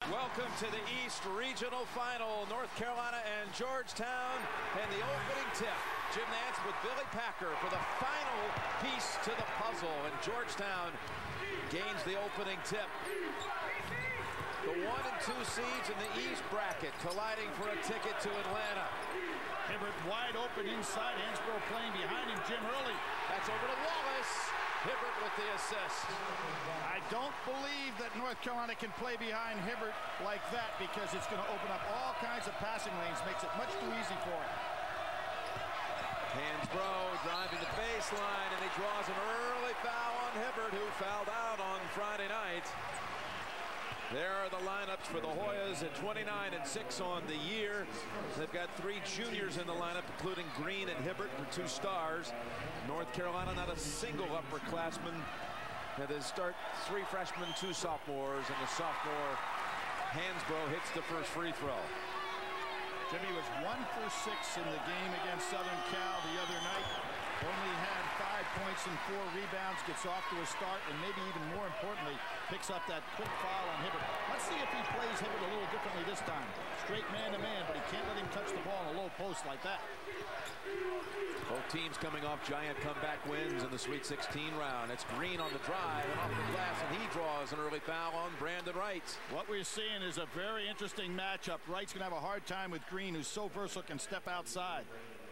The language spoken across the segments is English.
Welcome to the East Regional Final, North Carolina and Georgetown, and the opening tip. Jim Nance with Billy Packer for the final piece to the puzzle, and Georgetown gains the opening tip. The 1 and 2 seeds in the East bracket colliding for a ticket to Atlanta. Hibbert wide open inside, Hansbrough playing behind him, Jim Hurley. That's over to Wallace. Hibbert with the assist. I don't believe that North Carolina can play behind Hibbert like that, because it's going to open up all kinds of passing lanes, makes it much too easy for him. Hansbrough driving the baseline, and he draws an early foul on Hibbert, who fouled out on Friday night. There are the lineups for the Hoyas at 29 and 6 on the year. They've got 3 juniors in the lineup, including Green and Hibbert, for 2 stars. North Carolina not a single upperclassman. They start 3 freshmen, 2 sophomores, and the sophomore Hansbrough hits the first free throw. Jimmy was 1 for 6 in the game against Southern Cal the other night. Only had 5 points and 4 rebounds, gets off to a start, and maybe even more importantly, picks up that quick foul on Hibbert. Let's see if he plays Hibbert a little differently this time. Straight man-to-man, but he can't let him touch the ball in a low post like that. Both teams coming off giant comeback wins in the Sweet 16 round. It's Green on the drive and off the glass, and he draws an early foul on Brandon Wright. What we're seeing is a very interesting matchup. Wright's going to have a hard time with Green, who's so versatile, can step outside.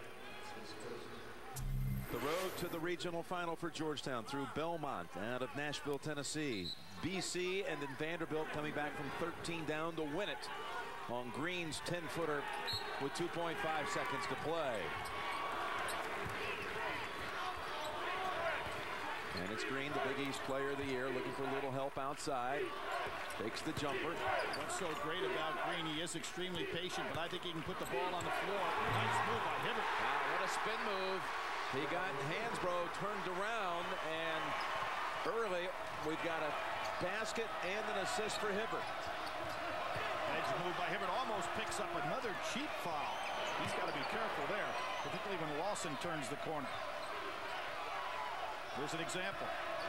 The road to the regional final for Georgetown through Belmont, out of Nashville, Tennessee. BC and then Vanderbilt coming back from 13 down to win it on Green's 10-footer with 2.5 seconds to play. And it's Green, the Big East Player of the Year, looking for a little help outside. Takes the jumper. What's so great about Green, he is extremely patient, but I think he can put the ball on the floor. Nice move by Hibbert. Wow, what a spin move. He got Hansbrough turned around, and early we've got a basket and an assist for Hibbert. Edge move by Hibbert almost picks up another cheap foul. He's got to be careful there, particularly when Lawson turns the corner. Here's an example.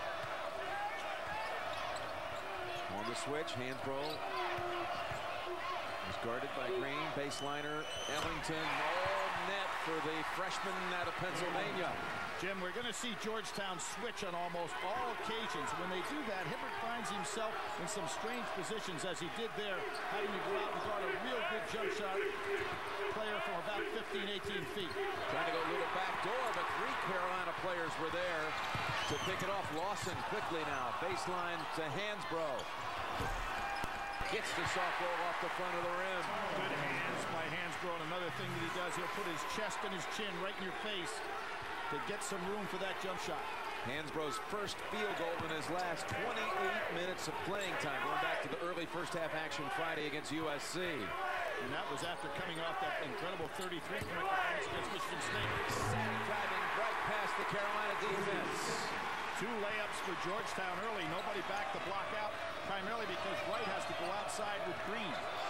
On the switch, Hansbrough is guarded by Green. Baseliner, Ellington, all net for the freshman out of Pennsylvania. Jim, we're going to see Georgetown switch on almost all occasions. When they do that, Hibbert finds himself in some strange positions, as he did there, having to go out and guard a real good jump shot player from about 15, 18 feet. Trying to go a little back door, but 3 Carolina players were there to pick it off. Lawson quickly now. Baseline to Hansbrough. Gets the softball off the front of the rim. Good hands by Hansbrough. And another thing that he does, he'll put his chest and his chin right in your face to get some room for that jump shot. Hansbrough's first field goal in his last 28 minutes of playing time, going back to the early first half action Friday against USC. And that was after coming off that incredible 33-point performance against Michigan State. Sapp driving right past the Carolina defense. 2 layups for Georgetown early. Nobody backed the block out, primarily because Wright has to go outside with Green.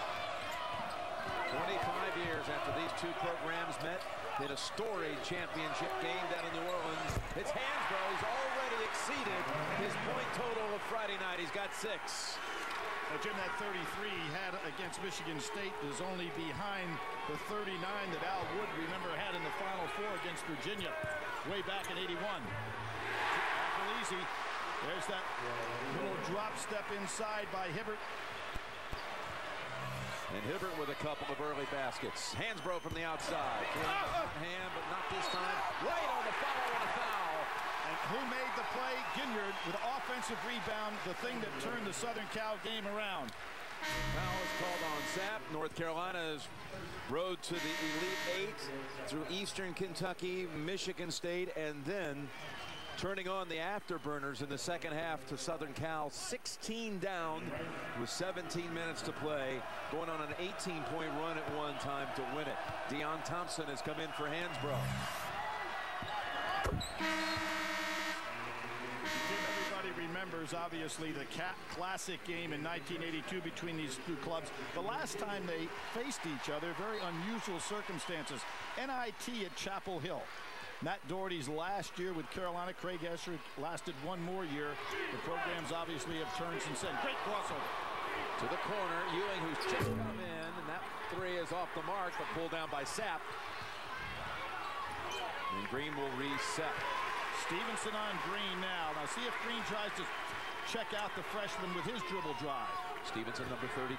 25 years after these 2 programs met in a storied championship game down in New Orleans. It's Hansbrough. He's already exceeded his point total of Friday night. He's got 6. Now, Jim, that 33 he had against Michigan State is only behind the 39 that Al Wood, remember, had in the Final Four against Virginia way back in '81. Awful easy. There's that little drop step inside by Hibbert. And Hibbert with a couple of early baskets. Hansbrough from the outside. Hand, but not this time. Right on the follow and a foul. And who made the play? Ginyard with an offensive rebound, the thing that turned the Southern Cal game around. Foul is called on Sapp. North Carolina's road to the Elite 8 through Eastern Kentucky, Michigan State, and then turning on the afterburners in the second half to Southern Cal. 16 down with 17 minutes to play, going on an 18-point run at one time to win it. DaJuan Thompson has come in for Hansbrough. Everybody remembers, obviously, the Cat Classic game in 1982 between these 2 clubs. The last time they faced each other, very unusual circumstances. NIT at Chapel Hill. Matt Doherty's last year with Carolina. Craig Escher lasted 1 more year. The programs obviously have turned since then. Great crossover. To the corner, Ewing, who's just come in, and that three is off the mark, but pulled down by Sapp. And Green will reset. Stevenson on Green now. Now see if Green tries to check out the freshman with his dribble drive. Stevenson, number 32.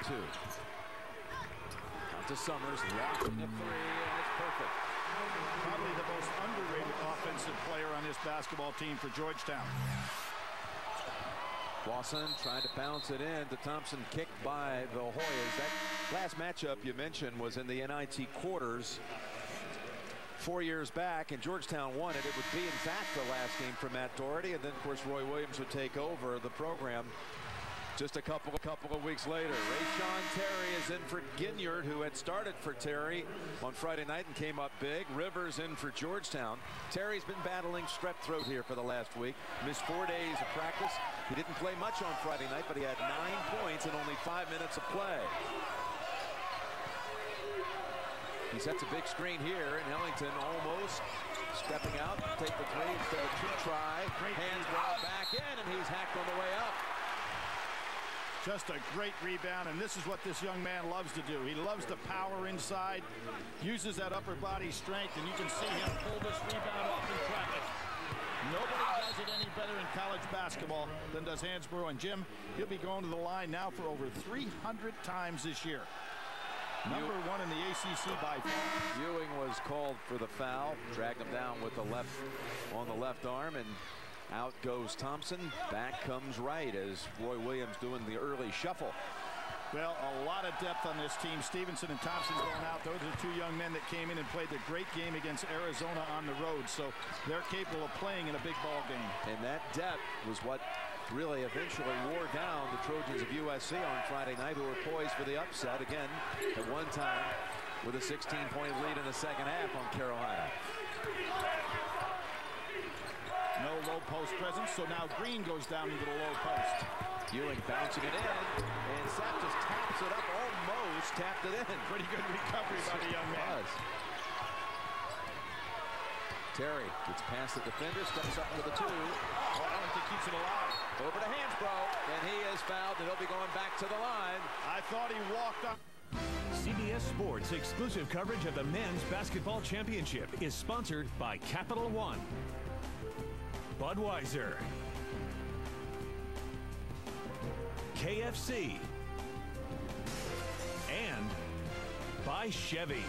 Out to Summers, locking the three, and it's perfect. Probably the most underrated offensive player on this basketball team for Georgetown. Lawson tried to bounce it in to Thompson, kicked by the Hoyas. That last matchup you mentioned was in the NIT quarters 4 years back, and Georgetown won it. It would be, in fact, the last game for Matt Doherty, and then, of course, Roy Williams would take over the program just a couple of weeks later. Rayshon Terry is in for Ginyard, who had started for Terry on Friday night and came up big. Rivers in for Georgetown. Terry's been battling strep throat here for the last week. Missed 4 days of practice. He didn't play much on Friday night, but he had 9 points in only 5 minutes of play. He sets a big screen here, and Ellington almost stepping out, take the three instead of two try. Hands ball back in, and he's hacked on the way up. Just a great rebound, and this is what this young man loves to do. He loves to power inside, uses that upper body strength, and you can see him pull this rebound off in traffic. Nobody does it any better in college basketball than does Hansbrough. And Jim, he'll be going to the line now for over 300 times this year. Number one in the ACC by far. Ewing was called for the foul, dragged him down with the left on the left arm, and out goes Thompson. Back comes Wright as Roy Williams doing the early shuffle. Well, a lot of depth on this team. Stevenson and Thompson going out. Those are two young men that came in and played the great game against Arizona on the road. So they're capable of playing in a big ball game. And that depth was what really eventually wore down the Trojans of USC on Friday night, who were poised for the upset again at one time with a 16-point lead in the second half on Carolina. No low post presence, so now Green goes down into the low post. Ewing bouncing it in, and Sapp just taps it up, almost tapped it in. Pretty good recovery by the young man. Terry gets past the defender, steps up for the two. Ellington keeps it alive. Over to Hansbrough, and he is fouled, and he'll be going back to the line. I thought he walked up. CBS Sports exclusive coverage of the Men's Basketball Championship is sponsored by Capital One, Budweiser, KFC, and by Chevy.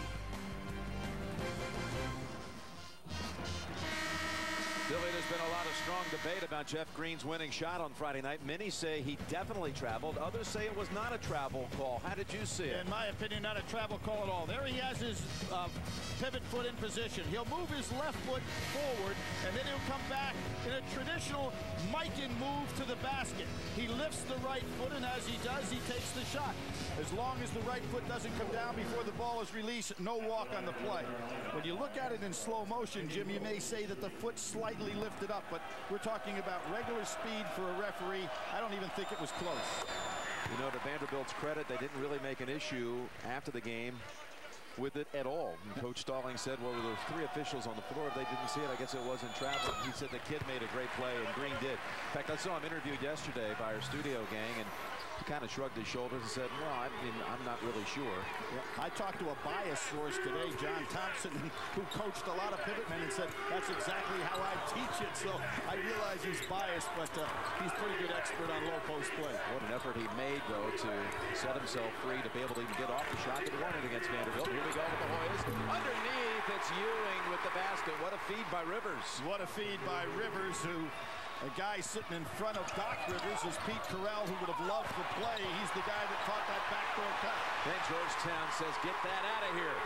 Billy, there's been a lot of strong debate about Jeff Green's winning shot on Friday night. Many say he definitely traveled. Others say it was not a travel call. How did you see it? In my opinion, not a travel call at all. There he has his pivot foot in position. He'll move his left foot forward, and then he'll come back in a traditional Mikan move to the basket. He lifts the right foot, and as he does, he takes the shot. As long as the right foot doesn't come down before the ball is released, no walk on the play. When you look at it in slow motion, Jim, you may say that the foot slightly lifted up, but we're talking about regular speed for a referee. I don't even think it was close. You know, to Vanderbilt's credit, they didn't really make an issue after the game with it at all. And Coach Stalling said, well, there were 3 officials on the floor. If they didn't see it, I guess it wasn't travel. He said the kid made a great play, and Green did. In fact, I saw him interviewed yesterday by our studio gang, and he kind of shrugged his shoulders and said, well, I mean, I'm not really sure. Yeah. I talked to a bias source today, John Thompson, who coached a lot of pivot men, and said, that's exactly how I teach it. So I realize he's biased, but he's a pretty good expert on low post play. What an effort he made, though, to set himself free to be able to even get off the shot that he wanted against Vanderbilt. Here we go with the Hoyas. Underneath, it's Ewing with the basket. What a feed by Rivers. What a feed by Rivers, who... A guy sitting in front of Doc Rivers is Pete Carell, who would have loved to play. He's the guy that caught that backdoor cut. Then Georgetown says, get that out of here.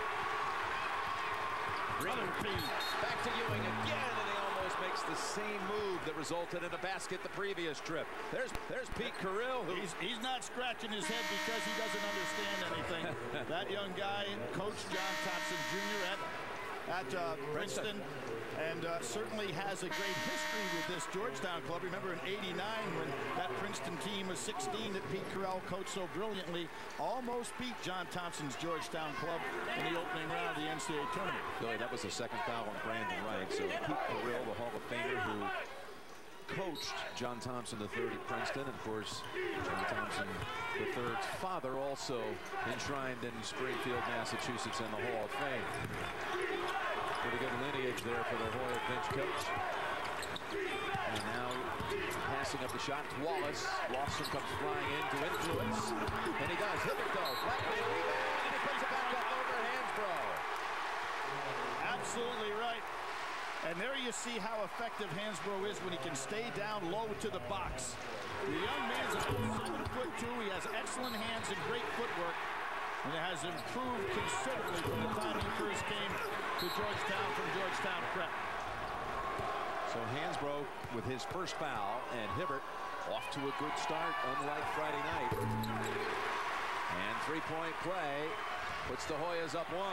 Green back to Ewing again, and he almost makes the same move that resulted in a basket the previous trip. There's Pete Carell. He's not scratching his head because he doesn't understand anything. That young guy, Coach John Thompson Jr. at Princeton. And certainly has a great history with this Georgetown club. Remember in '89 when that Princeton team was 16 that Pete Carell coached so brilliantly, almost beat John Thompson's Georgetown club in the opening round of the NCAA tournament. Billy, that was the second foul on Brandon Wright. So Pete Carell, the Hall of Famer, who coached John Thompson III at Princeton. Of course, John Thompson III's father also enshrined in Springfield, Massachusetts in the Hall of Fame. Pretty good lineage there for the Hoya bench coach. And now passing up the shot to Wallace. Lawson comes flying in to influence. And he does. Hibbert though. Flat rebound. And he puts it back up over Hansbrough. Absolutely right. And there you see how effective Hansbrough is when he can stay down low to the box. The young man's about 7'2". He has excellent hands and great footwork. And it has improved considerably from the time he first came to Georgetown from Georgetown Prep. So Hansbrough with his first foul, and Hibbert off to a good start, unlike Friday night. And three-point play puts the Hoyas up 1.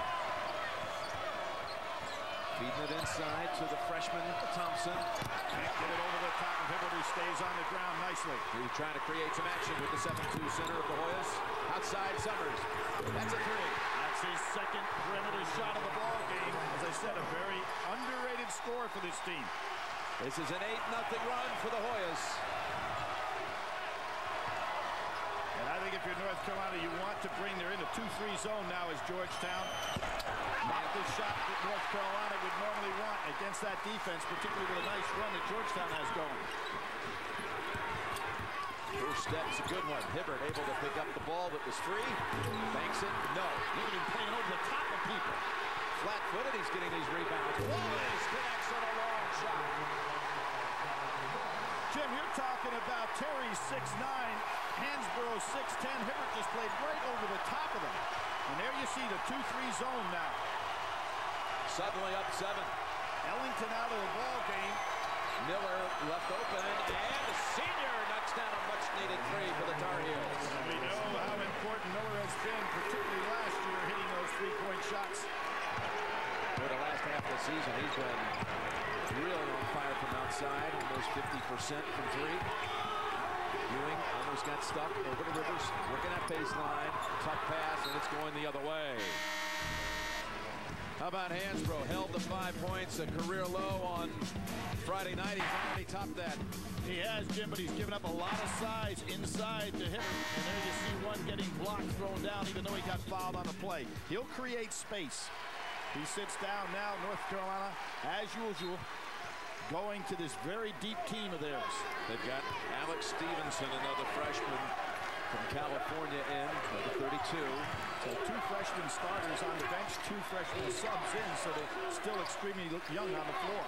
Feeding it inside to the freshman Thompson. Can't get it over the top of Hibbert, who stays on the ground nicely. He's trying to create some action with the 7-2 center of the Hoyas. Outside Summers. That's a 3. That's his second perimeter shot of the ball game. As I said, a very underrated score for this team. This is an 8-0 run for the Hoyas. And I think if you're North Carolina, you want to bring, they're in a 2-3 zone now as Georgetown. Not the shot that North Carolina would normally want against that defense, particularly with a nice run that Georgetown has going. First step's a good one. Hibbert able to pick up the ball that was free. Banks it. No. Look at him playing over the top of people. Flat-footed. He's getting these rebounds. Wallace connects on a long shot. Jim, you're talking about Terry 6'9", Hansbrough 6'10". Hibbert just played right over the top of them. And there you see the 2-3 zone now. Suddenly up 7. Ellington out of the ball game. Miller left open, and the senior knocks down a much-needed 3 for the Tar Heels. We know how important Miller has been, particularly last year, hitting those three-point shots. For the last half of the season, he's been really on fire from outside, almost 50% from 3. Ewing almost got stuck over to Rivers, working that baseline, tough pass, and it's going the other way. How about Hansbrough? Held the 5 points, a career low on Friday night. He finally topped that. He has, Jim, but he's given up a lot of size inside to Hibbert. And there you see one getting blocked, thrown down, even though he got fouled on the play. He'll create space. He sits down now, North Carolina, as usual, going to this very deep team of theirs. They've got Alex Stevenson, another freshman from California in, number 32. So 2 freshman starters on the bench, 2 freshman subs in, so they're still extremely young on the floor.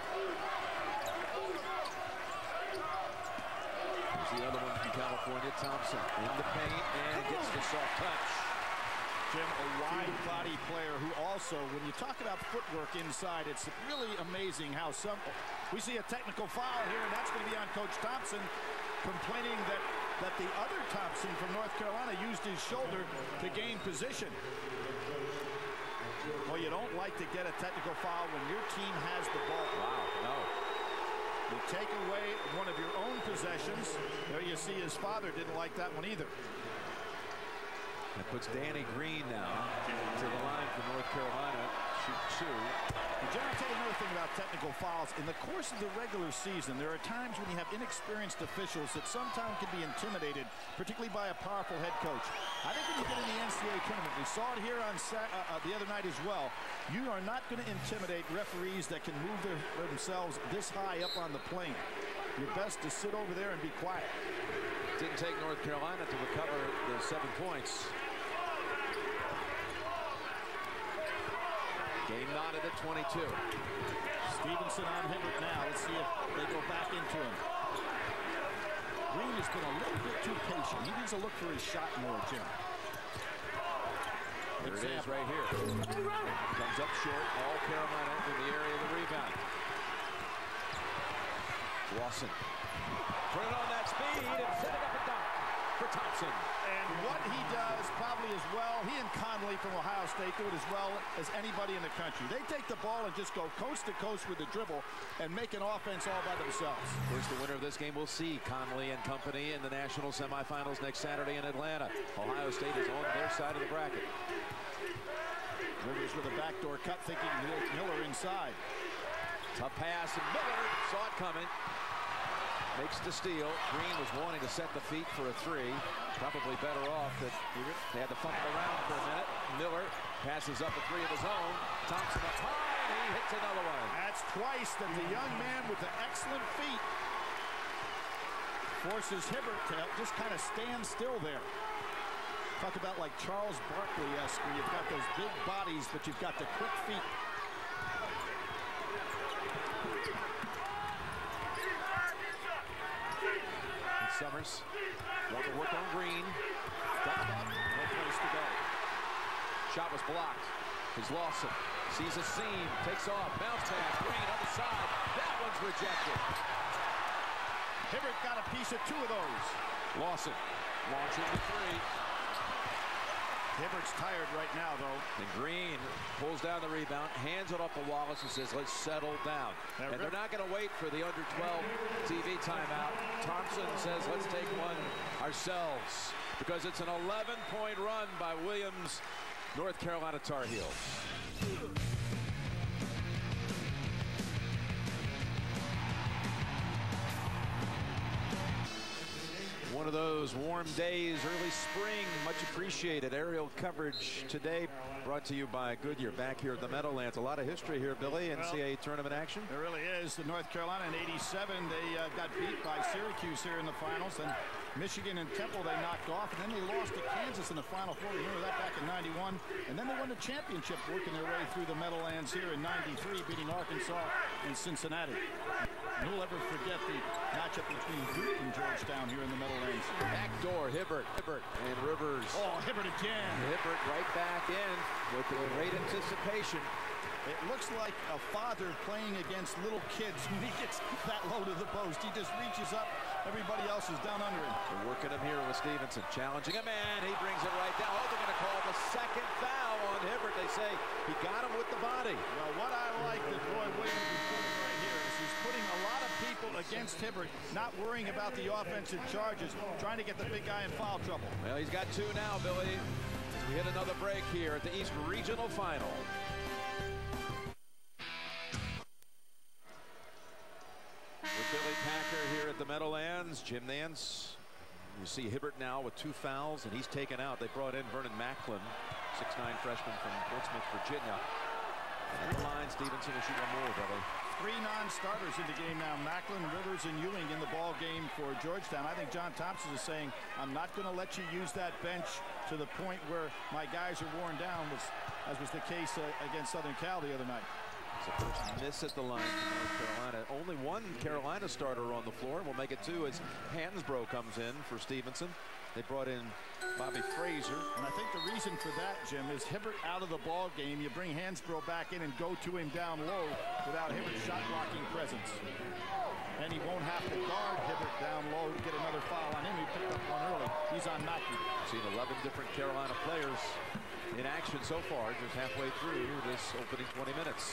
Here's the other one from California, Thompson, in the paint and gets the soft touch. Jim, a wide body player who also, when you talk about footwork inside, it's really amazing how we see a technical foul here, and that's going to be on Coach Thompson, complaining that the other Thompson from North Carolina used his shoulder to gain position. Well, you don't like to get a technical foul when your team has the ball. Wow, no. You take away one of your own possessions. There you see his father didn't like that one either. That puts Danny Green now to the line for North Carolina. Shoot 2. And John, I'll tell you another thing about technical fouls. In the course of the regular season, there are times when you have inexperienced officials that sometimes can be intimidated, particularly by a powerful head coach. I think when you get in the NCAA tournament, we saw it here on the other night as well, you are not going to intimidate referees that can move themselves this high up on the plane. Your best to sit over there and be quiet. Didn't take North Carolina to recover the 7 points. Game knotted at 22. Stevenson on Hibbert now. Let's see if they go back into him. Green has been a little bit too patient. He needs to look for his shot more, Jim. There it is right here. Comes up short. All Carolina in the area of the rebound. Lawson. Put it on that speed and set it up a dunk for Thompson. And what he does probably as well, he and Conley from Ohio State do it as well as anybody in the country. They take the ball and just go coast to coast with the dribble and make an offense all by themselves. Of course, the winner of this game will see Conley and company in the national semifinals next Saturday in Atlanta. Ohio State is on their side of the bracket. Rivers with a backdoor cut, thinking Miller inside. Tough pass, and Miller saw it coming. makes the steal. Green was wanting to set the feet for a three. Probably better off that they had to fumble around for a minute. Miller passes up a three of his own. Thompson up high, and he hits another one. That's twice that the young man with the excellent feet forces Hibbert to just kind of stand still there. Talk about like Charles Barkley-esque, where you've got those big bodies, but you've got the quick feet. And Summers want to work on Green. Double up, no place to go. Shot was blocked. Here's Lawson. Sees a seam, takes off, bounce pass, Green other side. That one's rejected. Hibbert got a piece of two of those. Lawson launching the three. Hibbert's tired right now, though. And Green pulls down the rebound, hands it off to Wallace and says, let's settle down. And they're not going to wait for the under 12 TV timeout. Thompson says, let's take one ourselves, because it's an 11-point run by Williams, North Carolina Tarheels. One of those warm days, early spring, much appreciated. Aerial coverage today brought to you by Goodyear back here at the Meadowlands. A lot of history here, Billy. NCAA tournament action. There really is. The North Carolina in '87, they got beat by Syracuse here in the finals. And Michigan and Temple they knocked off. And then they lost to Kansas in the Final Four. Remember that back in '91. And then they won the championship, working their way through the Meadowlands here in '93, beating Arkansas and Cincinnati. Who'll ever forget the matchup between Duke and Georgetown here in the Meadowlands? Backdoor, Hibbert, and Rivers. Oh, Hibbert again. Hibbert right back in with the great anticipation. It looks like a father playing against little kids when he gets that low to the post. He just reaches up. Everybody else is down under him. They're working him here with Stevenson, challenging him, and he brings it right down. Oh, they're going to call the second foul on Hibbert. They say he got him with the body. Well, what I like that Roy Williams is doing right here is he's putting a lot of people against Hibbert, not worrying about the offensive charges, trying to get the big guy in foul trouble. Well, he's got two now, Billy. We hit another break here at the East Regional Final. With Billy Packer here at the Meadowlands, Jim Nance. You see Hibbert now with two fouls, and he's taken out. They brought in Vernon Macklin, 6'9" freshman from Portsmouth, Virginia. At the line, Stevenson will shoot one more, Billy. Three non-starters in the game now. Macklin, Rivers, and Ewing in the ball game for Georgetown. I think John Thompson is saying, I'm not going to let you use that bench to the point where my guys are worn down, as was the case against Southern Cal the other night. It's the first miss at the line for North Carolina. Only one Carolina starter on the floor. We'll make it two as Hansbrough comes in for Stevenson. They brought in Bobby Frazier. And I think the reason for that, Jim, is Hibbert out of the ball game. You bring Hansbrough back in and go to him down low without Hibbert's shot-blocking presence. And he won't have to guard Hibbert down low to get another foul on him. He picked up one early. He's on Macklin. Seen 11 different Carolina players in action so far, just halfway through this opening 20 minutes.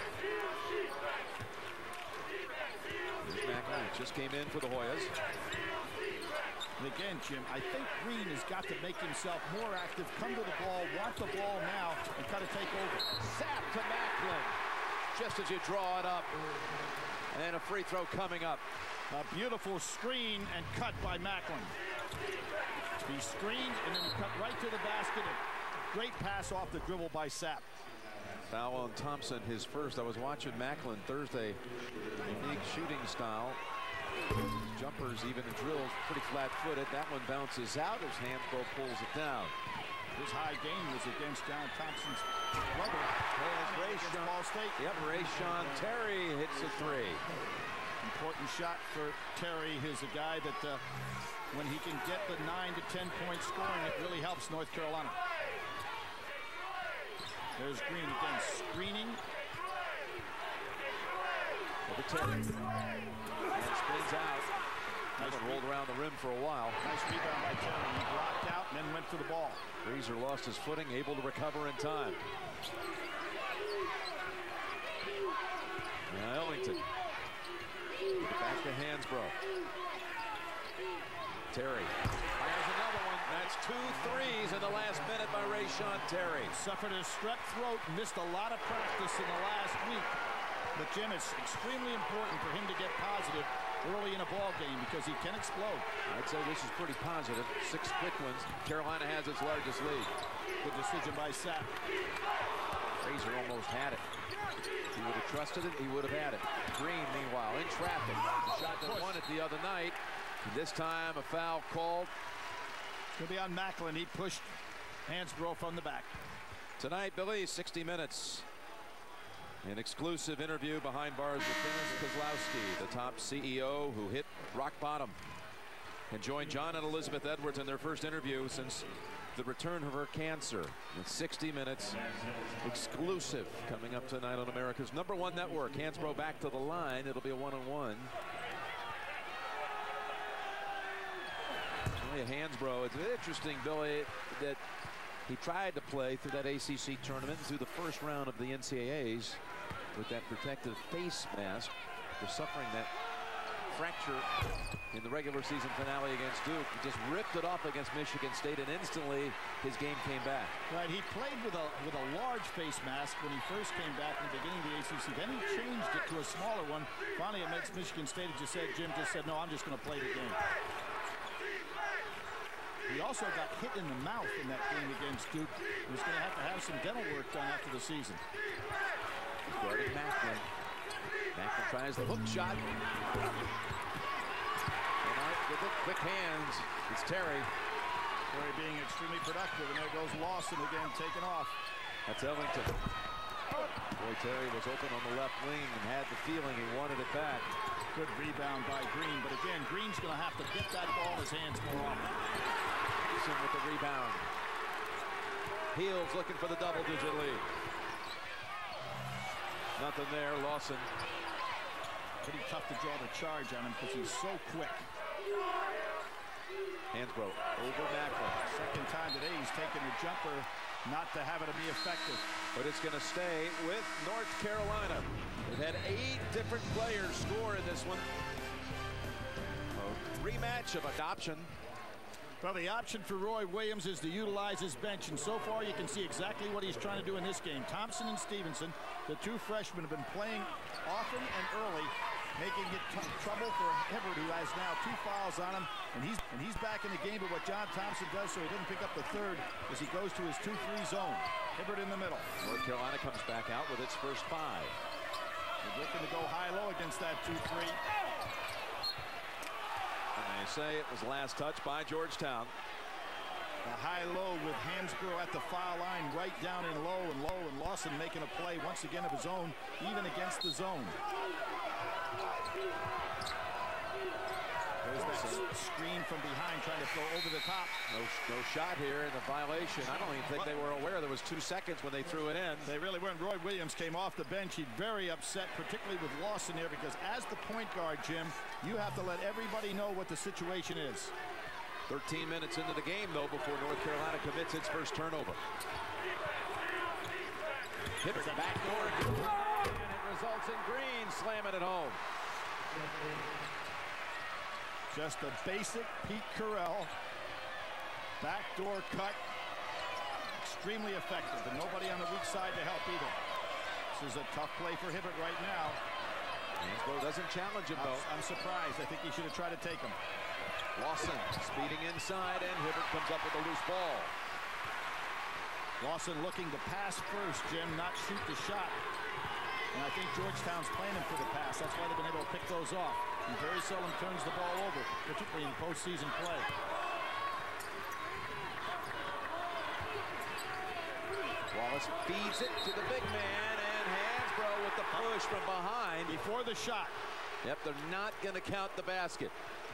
Here's Macklin, just came in for the Hoyas. And again, Jim, I think Green has got to make himself more active, come to the ball, want the ball now, and kind of take over. Sapp to Macklin, just as you draw it up. And a free throw coming up. A beautiful screen and cut by Macklin. He screened and then cut right to the basket. Great pass off the dribble by Sapp. Foul on Thompson, his first. I was watching Macklin Thursday. Unique shooting style. Jumpers, even drills, pretty flat-footed. That one bounces out as Hansbrough pulls it down. His high gain was against John Thompson's brother. Ball State. Yep, Rayshon Terry hits a three. Important shot for Terry. He's a guy that when he can get the 9 to 10 point scoring, it really helps North Carolina. There's Green again, screening. Over Terry. And spins out. Nice rolled around the rim for a while. Nice rebound by Terry. He blocked out and then went for the ball. Frazier lost his footing, able to recover in time. Now Ellington. Get it back to Hansbrough. Terry fires another one. That's 2 threes in the last minute by Rayshon Terry. Suffered a strep throat, missed a lot of practice in the last week. But Jim, it's extremely important for him to get positive early in a ball game because he can explode. I'd say this is pretty positive. 6 quick ones. Carolina has its largest lead. Good decision by Sapp. Frazier almost had it. He would have trusted it. He would have had it. Green, meanwhile, in traffic. Shot that won it the other night. And this time, a foul called. It's going to be on Macklin. He pushed Hansbrough from the back. Tonight, Billy, 60 minutes. An exclusive interview behind bars with Dennis Kozlowski, the top CEO who hit rock bottom and joined John and Elizabeth Edwards in their first interview since the return of her cancer. In 60 minutes, exclusive coming up tonight on America's #1 network. Hansbrough back to the line. It'll be a 1-on-1. Hansbrough, it's interesting, Billy, that he tried to play through that ACC tournament through the first round of the NCAAs with that protective face mask for suffering that fracture in the regular season finale against Duke. He just ripped it off against Michigan State, and instantly his game came back. Right, he played with a large face mask when he first came back in the beginning of the ACC. Then he changed it to a smaller one. Finally, against Michigan State, Jim just said, no, I'm just going to play the game. He also got hit in the mouth in that game against Duke. He's going to have some dental work done after the season. Guarding Macklin. Macklin tries the hook shot. And with the quick hands, it's Terry. Terry being extremely productive, and there goes Lawson again, taken off. That's Ellington. Boy, Terry was open on the left wing and had the feeling he wanted it back. Good rebound by Green, but again, Green's going to have to get that ball in his hands more often. With the rebound. Heels looking for the double-digit lead. Nothing there. Lawson. Pretty tough to draw the charge on him because he's so quick. Hansbrough over Macklin. Second time today he's taken the jumper, not to have it to be effective. But it's going to stay with North Carolina. They've had 8 different players score in this one. A rematch of adoption. Well, the option for Roy Williams is to utilize his bench, and so far you can see exactly what he's trying to do in this game. Thompson and Stevenson, the 2 freshmen, have been playing often and early, making it trouble for Hibbert, who has now 2 fouls on him, and he's back in the game. But what John Thompson does, so he didn't pick up the third, is he goes to his 2-3 zone. Hibbert in the middle. North Carolina comes back out with its first 5. He's looking to go high-low against that 2-3. They say it was last touch by Georgetown. The high-low with Hansbrough at the foul line, right down in low, and Lawson making a play once again of his own, even against the zone. There's that screen from behind trying to throw over the top. No shot here in the violation. I don't even think they were aware there was 2 seconds when they threw it in. They really weren't. Roy Williams came off the bench. He's very upset, particularly with Lawson there, because as the point guard, Jim, you have to let everybody know what the situation is. 13 minutes into the game, though, before North Carolina commits its first turnover. Hibbert backdoor, and it results in Green slamming it home. Just a basic Pete Carell backdoor cut, extremely effective, and nobody on the weak side to help either. This is a tough play for Hibbert right now. Hansbrough doesn't challenge him, though. I'm surprised. I think he should have tried to take him. Lawson speeding inside, and Hibbert comes up with a loose ball. Lawson looking to pass first, Jim, not shoot the shot. And I think Georgetown's planning for the pass. That's why they've been able to pick those off. He very seldom turns the ball over, particularly in postseason play. Wallace feeds it to the big man, and Hansbrough with the push from behind. Before the shot. Yep, they're not going to count the basket.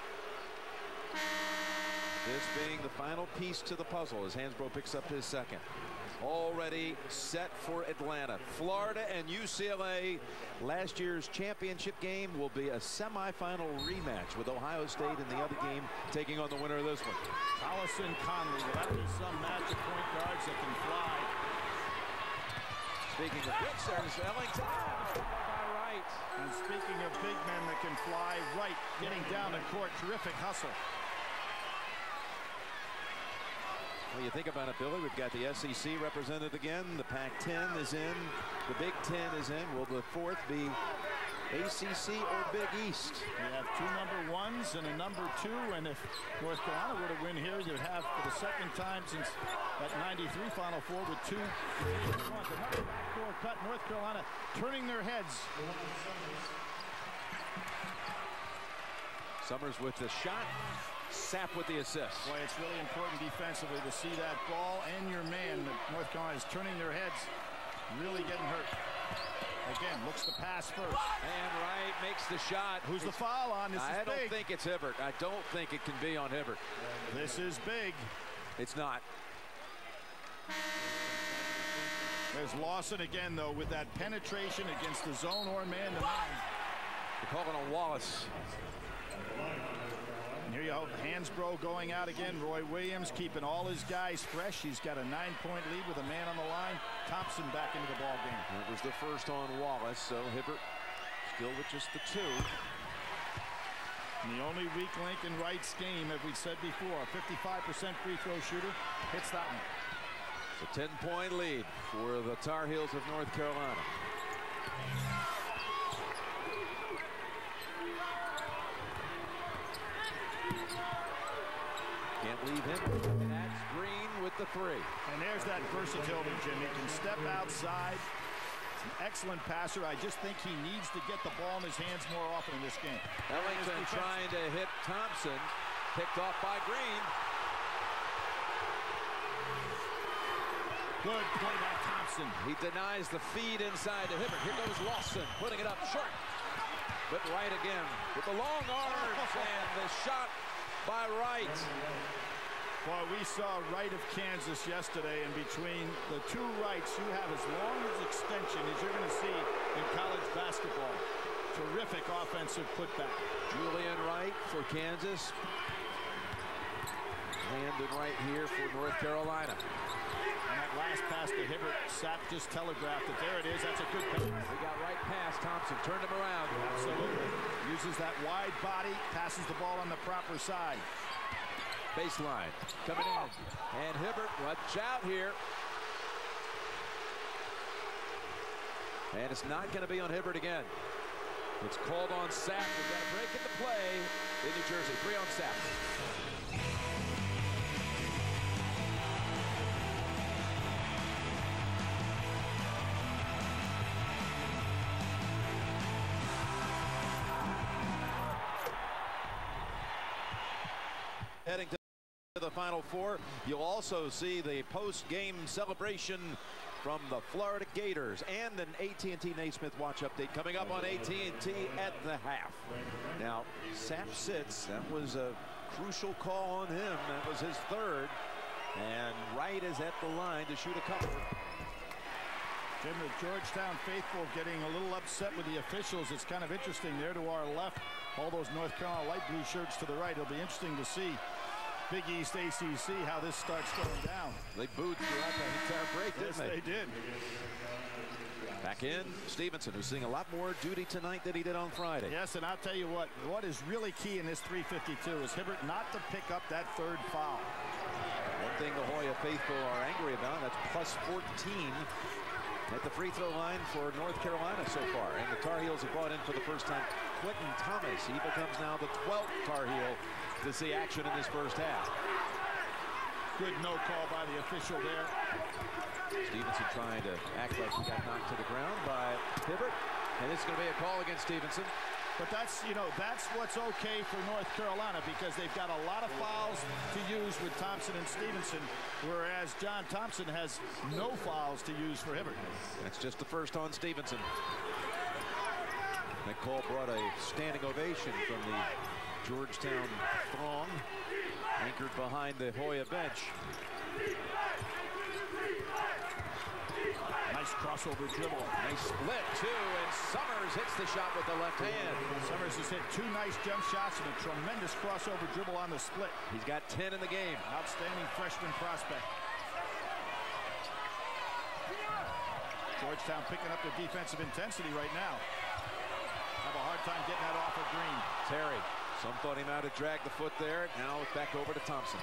This being the final piece to the puzzle as Hansbrough picks up his second. Already set for Atlanta. Florida and UCLA, last year's championship game, will be a semifinal rematch with Ohio State in the other game taking on the winner of this one. Collison Conley, will that be some magic point guards that can fly? Speaking of which, there's Ellington by Wright. And speaking of big men that can fly, Wright getting down the court, terrific hustle. Well, you think about it, Billy, we've got the SEC represented again. The Pac-10 is in. The Big Ten is in. Will the 4th be ACC or Big East. You have two number ones and a number two, and if North Carolina were to win here, you'd have for the second time since that '93 Final Four with two. Another backdoor cut. North Carolina turning their heads. Summers with the shot. Sapp with the assist. Boy, it's really important defensively to see that ball and your man. North Carolina is turning their heads, really getting hurt. Again, looks to pass first. And Wright makes the shot. Who's the foul on? This is big. I don't think it's Hibbert. I don't think it can be on Hibbert. This is big. It's not. There's Lawson again, though, with that penetration against the zone or man-to-man. They're calling on Wallace. And here you have Hansbrough going out again. Roy Williams keeping all his guys fresh. He's got a 9-point lead with a man on the line. Thompson back into the ball game. That was the first on Wallace, so Hibbert still with just the two. And the only weak link in Wright's game, as we said before, a 55% free throw shooter, hits that one. It's a 10-point lead for the Tar Heels of North Carolina. Can't leave him. And that's Green with the three. And there's that versatility, Jim. He can step outside. He's an excellent passer. I just think he needs to get the ball in his hands more often in this game. Ellington trying to hit Thompson. Picked off by Green. Good play by Thompson. He denies the feed inside to Hibbert. Here goes Lawson, putting it up short. But Wright again with the long arms and the shot by Wright. Boy, we saw Wright of Kansas yesterday, and between the two Wrights, you have as long as extension as you're going to see in college basketball. Terrific offensive putback. Julian Wright for Kansas. Landon Wright here for North Carolina. And that last pass to Hibbert, Sapp just telegraphed it. There it is. That's a good pass. He got right past Thompson, turned him around. Absolutely. Uses that wide body, passes the ball on the proper side. Baseline coming in. And Hibbert, watch out here. And it's not going to be on Hibbert again. It's called on Sapp. We've got a break in the play in New Jersey. 3 on Sapp. Heading to the Final Four, you'll also see the post-game celebration from the Florida Gators and an AT&T Naismith watch update coming up on AT&T at the half. Now, Sapp sits. That was a crucial call on him. That was his third. And Wright is at the line to shoot a couple. Jim, the Georgetown faithful getting a little upset with the officials. It's kind of interesting there to our left. All those North Carolina light blue shirts to the right. It'll be interesting to see Big East ACC how this starts going down. They booed throughout the entire break, didn't they? Yes, they did. Back in, Stevenson, who's seeing a lot more duty tonight than he did on Friday. Yes, and I'll tell you what is really key in this 352 is Hibbert not to pick up that third foul. One thing the Hoya faithful are angry about, that's plus 14 at the free throw line for North Carolina so far. And the Tar Heels have brought in for the first time Quentin Thomas. He becomes now the 12th Tar Heel to see action in this first half. Good no call by the official there. Stevenson trying to act like he got knocked to the ground by Hibbert. And it's going to be a call against Stevenson. But that's, you know, that's what's okay for North Carolina because they've got a lot of fouls to use with Thompson and Stevenson, whereas John Thompson has no fouls to use for Hibbert. That's just the first on Stevenson. That call brought a standing ovation from the Georgetown throng, anchored behind the Hoya bench. Nice crossover dribble. Nice split, too, and Summers hits the shot with the left hand. Summers has hit 2 nice jump shots and a tremendous crossover dribble on the split. He's got 10 in the game. Outstanding freshman prospect. Georgetown picking up their defensive intensity right now. Have a hard time getting that off of Green. Terry, some thought he might have dragged the foot there. Now it's back over to Thompson.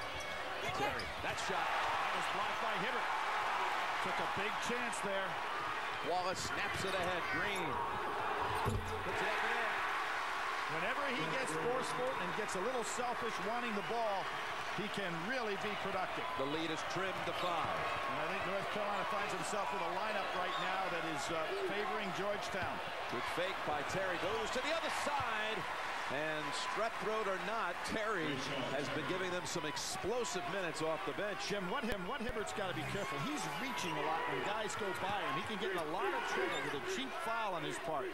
Terry, that shot was blocked by Hibbert. Took a big chance there. Wallace snaps it ahead. Green puts it up and in. Whenever he gets forceful and gets a little selfish wanting the ball, he can really be productive. The lead is trimmed to 5. And I think North Carolina finds himself with a lineup right now that is favoring Georgetown. Good fake by Terry. Goes to the other side. And strep throat or not, Terry has been giving them some explosive minutes off the bench. Jim, what Hibbert's got to be careful. He's reaching a lot when guys go by him. He can get in a lot of trouble with a cheap foul on his part.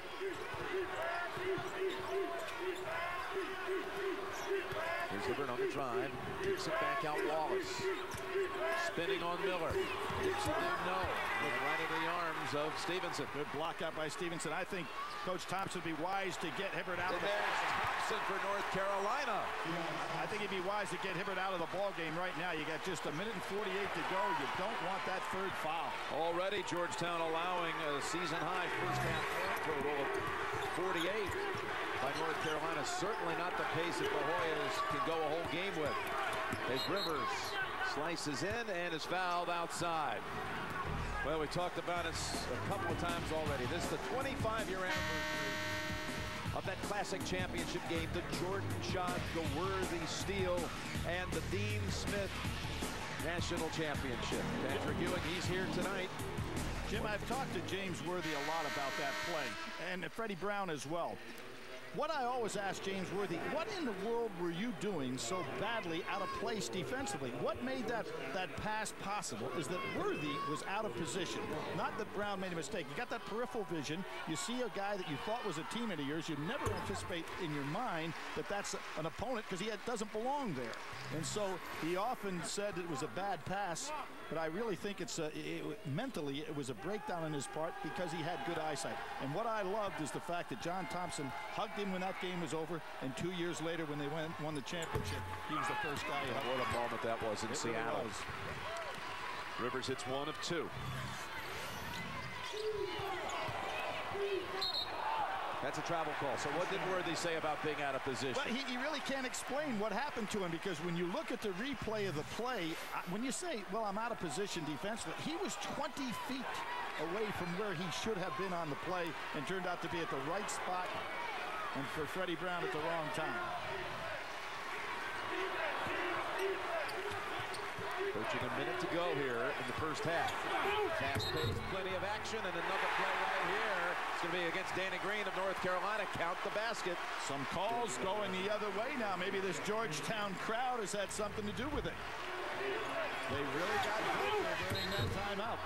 Here's Hibbert on the drive. Takes it back out. Wallace. Spinning on Miller. Dixie didn't know. Right into the arms of Stevenson. Good block out by Stevenson. I think Coach Thompson would be wise to get Hibbert out of the ball. Thompson for North Carolina. I think he'd be wise to get Hibbert out of the ball game right now. You got just 1:48 to go. You don't want that third foul. Already Georgetown allowing a season-high first-half point total of 48 by North Carolina. Certainly not the pace that the Hoyas can go a whole game with. As Rivers slices in and is fouled outside. Well, we talked about it a couple of times already. This is the 25-year anniversary of that classic championship game, the Jordan shot, the Worthy steal, and the Dean Smith national championship. Patrick Ewing, he's here tonight. Jim, I've talked to James Worthy a lot about that play, and Freddie Brown as well. What I always ask James Worthy, what in the world were you doing so badly out of place defensively? What made that pass possible is that Worthy was out of position. Not that Brown made a mistake. You got that peripheral vision. You see a guy that you thought was a teammate of yours. You never anticipate in your mind that that's an opponent because he doesn't belong there. And so he often said it was a bad pass, but I really think mentally it was a breakdown on his part because he had good eyesight. And what I loved is the fact that John Thompson hugged him when that game was over, and 2 years later when they won the championship, he was the first guy. What a moment that was in Seattle. Really was. Rivers hits 1 of 2. That's a travel call. So what did Worthy say about being out of position? But he really can't explain what happened to him, because when you look at the replay of the play, when you say, well, I'm out of position defensively, he was 20 feet away from where he should have been on the play and turned out to be at the right spot and for Freddie Brown at the wrong time. Approaching a minute to go here in the first half. Fast-paced, plenty of action, and another play right here. It's going to be against Danny Green of North Carolina. Count the basket. Some calls going the other way now. Maybe this Georgetown crowd has had something to do with it. They really got good during that timeout.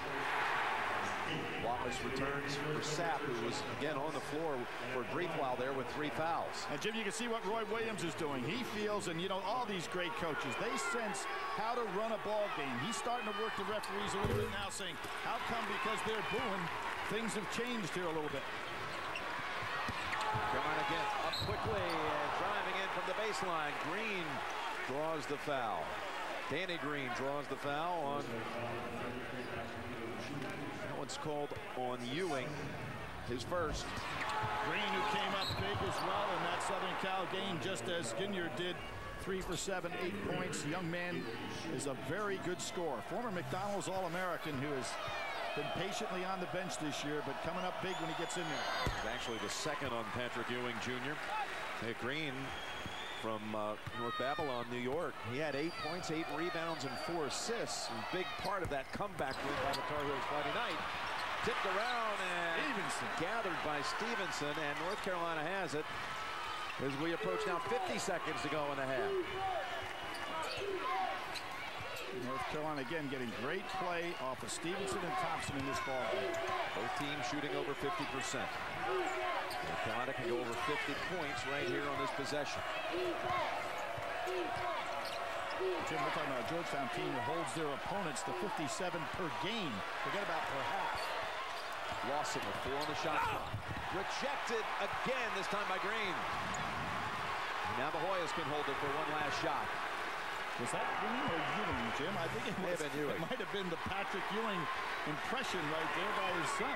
Wallace returns for Sapp, who was again on the floor for a brief while there with 3 fouls. And Jim, you can see what Roy Williams is doing. He feels, and you know, all these great coaches, they sense how to run a ball game. He's starting to work the referees a little bit now, saying, how come because they're booing, things have changed here a little bit. Carolina again up quickly and driving in from the baseline. Green draws the foul. Danny Green draws the foul on... It's called on Ewing, his first. Green, who came up big as well in that Southern Cal game, just as Ginyard did. 3 for 7, 8 points. The young man is a very good scorer. Former McDonald's All-American who has been patiently on the bench this year, but coming up big when he gets in there. It's actually the second on Patrick Ewing Jr. Hey, Green from North Babylon, New York. He had 8 points, 8 rebounds, and 4 assists. A big part of that comeback win by the Tarheels Friday night. Tipped around and gathered by Stevenson, and North Carolina has it as we approach now 50 seconds to go in the half. North Carolina again getting great play off of Stevenson and Thompson in this ball game. Both teams shooting over 50%. North Carolina can go over 50 points right here on this possession. Jim, we're talking about a Georgetown team that holds their opponents to 57 per game. Forget about perhaps. Lawson with 4 on the shot clock. Rejected again, this time by Green. Now the Hoyas can hold it for one last shot. Was that Green or Ewing, Jim? I think it was. It might have been the Patrick Ewing impression right there by his son.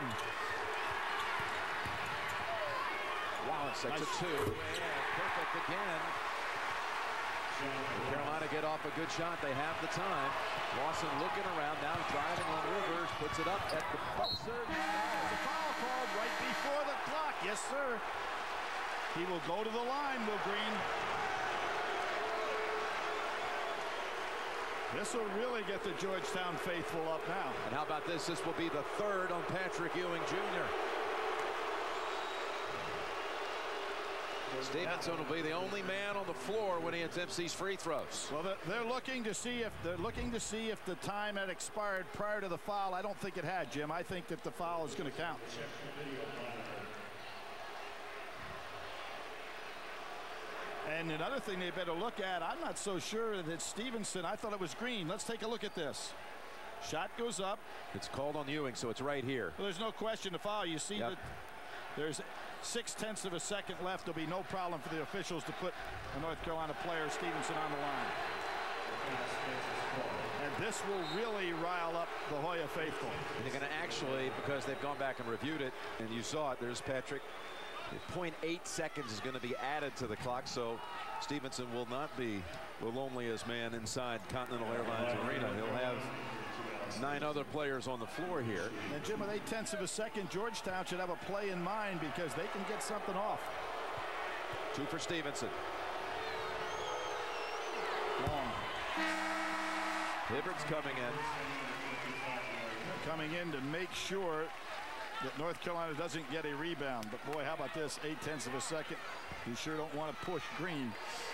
Wallace, that's a 2. Yeah, perfect again. Carolina get off a good shot. They have the time. Lawson looking around, now driving on Rivers, puts it up at the buzzer. There's a foul called right before the clock. Yes, sir. He will go to the line, Will Green. This will really get the Georgetown faithful up now. And how about this? This will be the third on Patrick Ewing Jr. Stevenson will be the only man on the floor when he attempts these free throws. Well, they're looking to see if the time had expired prior to the foul. I don't think it had, Jim. I think that the foul is going to count. And another thing they better look at, I'm not so sure that Stevenson, I thought it was green. Let's take a look at this. Shot goes up. It's called on Ewing, so it's right here. Well, there's no question to foul. You see that there's 0.6 of a second left. There'll be no problem for the officials to put the North Carolina player Stevenson on the line. And this will really rile up the Hoya faithful. And they're going to actually, because they've gone back and reviewed it, and you saw it, there's Patrick. 0.8 seconds is going to be added to the clock, so Stevenson will not be the loneliest man inside Continental Airlines Arena. He'll have 9 other players on the floor here. And Jim, with 0.8 of a second, Georgetown should have a play in mind because they can get something off. 2 for Stevenson. Long. Hibbert's coming in. Coming in to make sure that North Carolina doesn't get a rebound. But boy, how about this? 0.8 of a second. You sure don't want to push Green.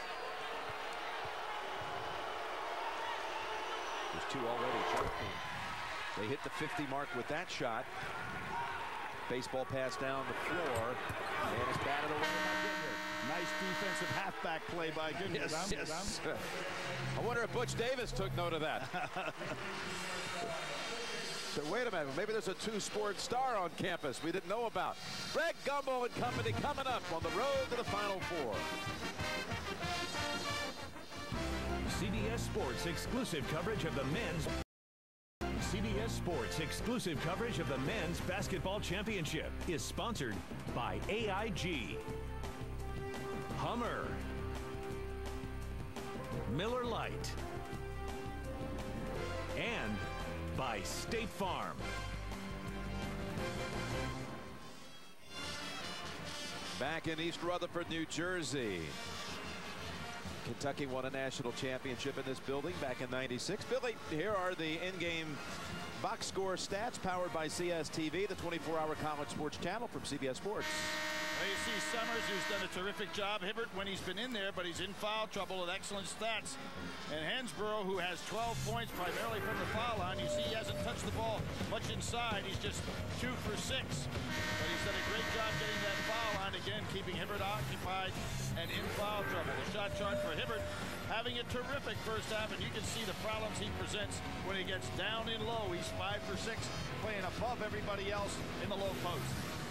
There's 2 already. They hit the 50 mark with that shot. Baseball pass down the floor. And it's batted away by Hibbert. Nice defensive halfback play by Hibbert. Yes. I wonder if Butch Davis took note of that. So wait a minute, maybe there's a 2-sport star on campus we didn't know about. Greg Gumbel and company coming up on the road to the Final Four. CBS Sports exclusive coverage of the men's CBS Sports exclusive coverage of the men's basketball championship is sponsored by AIG, Hummer, Miller Lite, and by State Farm. Back in East Rutherford, New Jersey. Kentucky won a national championship in this building back in '96. Billy, here are the in-game box score stats powered by CSTV, the 24-hour college sports channel from CBS Sports. Well, you see Summers, who's done a terrific job. Hibbert, when he's been in there, but he's in foul trouble with excellent stats. And Hansborough, who has 12 points primarily from the foul line. You see he hasn't touched the ball much inside. He's just 2 for 6. But he's done a great job getting that foul line again, keeping Hibbert occupied and in foul trouble. The shot chart for Hibbert having a terrific first half, and you can see the problems he presents when he gets down in low. He's 5 for 6, playing above everybody else in the low post.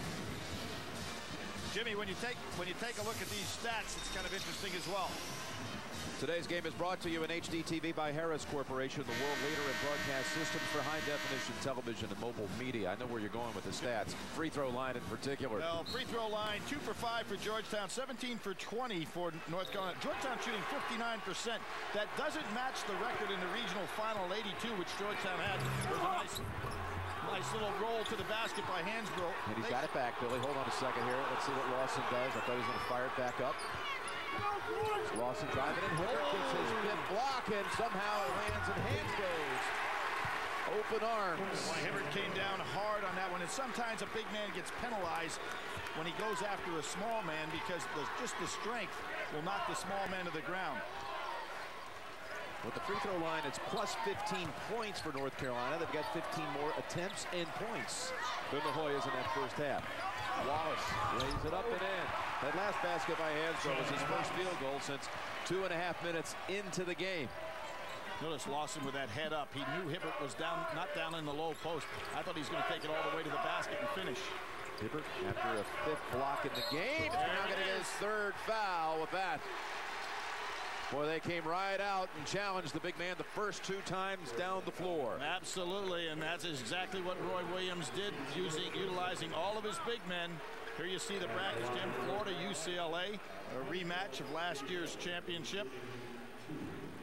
Jimmy, when you take a look at these stats, it's kind of interesting as well. Today's game is brought to you in HD TV by Harris Corporation, the world leader in broadcast systems for high-definition television and mobile media. I know where you're going with the stats. Free throw line in particular. Well, free throw line, 2 for 5 for Georgetown, 17 for 20 for North Carolina. Georgetown shooting 59%. That doesn't match the record in the regional final 82, which Georgetown had. There's a nice little roll to the basket by Hansborough. And he's got it back, Billy. Hold on a second here. Let's see what Lawson does. I thought he was going to fire it back up. Lawson driving in. Hibbert gets his fifth block, and somehow it lands and hands goes. Open arms. Boy, Hibbert came down hard on that one. And sometimes a big man gets penalized when he goes after a small man because just the strength will knock the small man to the ground. With the free throw line, it's plus 15 points for North Carolina. They've got 15 more attempts and points than the Hoyas in that first half. Wallace lays it up and in. That last basket by Hansborough was his first field goal since 2.5 minutes into the game. Notice Lawson with that head up. He knew Hibbert was not down in the low post. I thought he was going to take it all the way to the basket and finish. Hibbert, after a 5th block in the game, is now going to get his 3rd foul with that. Boy, they came right out and challenged the big man the first 2 times down the floor. Absolutely, and that's exactly what Roy Williams did, utilizing all of his big men. Here you see the brackets, Jim. Florida, UCLA, a rematch of last year's championship.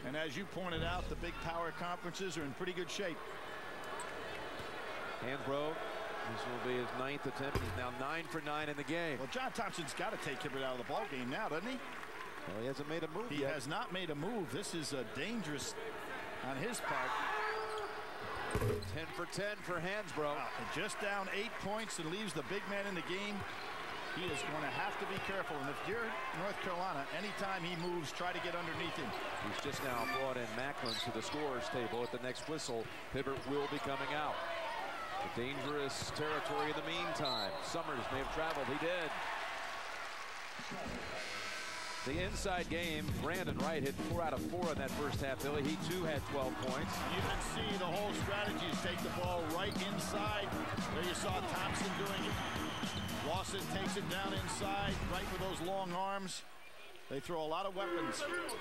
And as you pointed out, the big power conferences are in pretty good shape. Hansbrough, this will be his 9th attempt. He's now 9 for 9 in the game. Well, John Thompson's got to take Hibbert out of the ball game now, doesn't he? Well, he hasn't made a move yet. He has not made a move. This is dangerous on his part. 10 for 10 for Hansbrough. Just down 8 points and leaves the big man in the game. He is going to have to be careful. And if you're North Carolina, anytime he moves, try to get underneath him. He's just now brought in Macklin to the scorer's table. At the next whistle, Hibbert will be coming out. A dangerous territory in the meantime. Summers may have traveled. He did. The inside game, Brandon Wright hit 4 out of 4 in that first half, Billy. He too had 12 points. You can see the whole strategy is take the ball right inside. There you saw Thompson doing it. Lawson takes it down inside, right with those long arms. They throw a lot of weapons.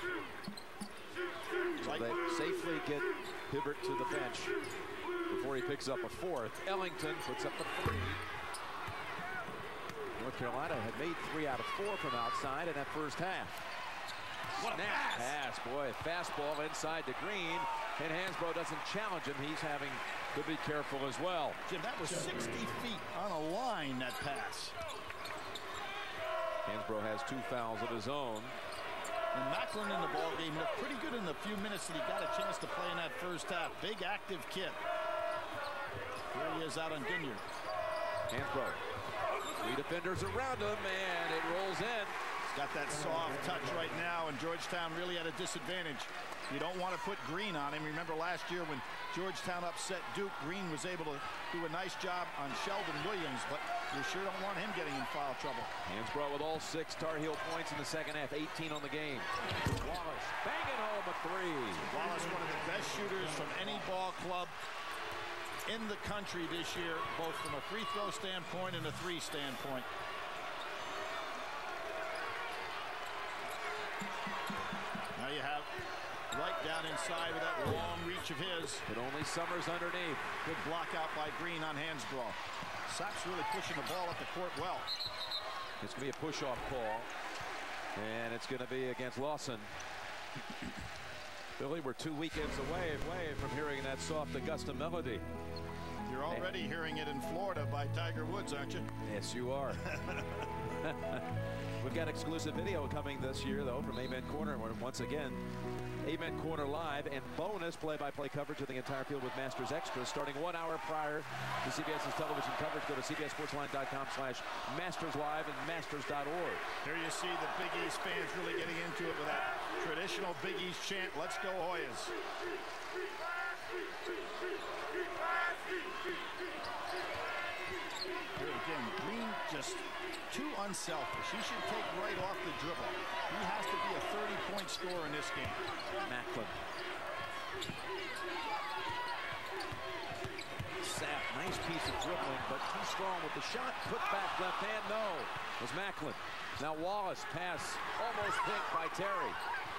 So they safely get Hibbert to the bench before he picks up a 4th. Ellington puts up the 3. North Carolina had made 3 out of 4 from outside in that first half. What a pass, boy. Fastball inside to Green, and Hansbrough doesn't challenge him. He's having to be careful as well. Jim, that was 60 feet on a line, that pass. Hansbrough has 2 fouls of his own. And Macklin in the ball game looked pretty good in the few minutes that he got a chance to play in that first half. Big active kid. Here he is out on Ginyard. Hansbrough. 3 defenders around him, and it rolls in. He's got that soft touch right now, and Georgetown really at a disadvantage. You don't want to put Green on him. Remember last year when Georgetown upset Duke, Green was able to do a nice job on Sheldon Williams, but you sure don't want him getting in foul trouble. Hansbrough with all 6 Tar Heel points in the second half, 18 on the game. Wallace banging home a 3. Wallace, one of the best shooters from any ball club in the country this year, both from a free throw standpoint and a 3 standpoint. Now you have right down inside with that long reach of his. But only Summers underneath. Good block out by Green on Hansbrough. Sapp's really pushing the ball at the court well. It's going to be a push-off call, and it's going to be against Lawson. Billy, we're 2 weekends away from hearing that soft Augusta melody. You're already hearing it in Florida by Tiger Woods, aren't you? Yes, you are. We've got exclusive video coming this year, though, from Amen Corner. Once again, Amen Corner Live and bonus play-by-play coverage of the entire field with Masters Extra starting 1 hour prior to CBS's television coverage. Go to cbssportsline.com/masterslive and masters.org. Here you see the Big East fans really getting into it with that traditional Big East chant, "Let's go Hoyas." Here again, Green just too unselfish. He should take right off the dribble. He has to be a 30-point scorer in this game. Macklin. Sapp, nice piece of dribbling, but too strong with the shot. Put back left hand, no. It was Macklin. Now Wallace, pass almost picked by Terry.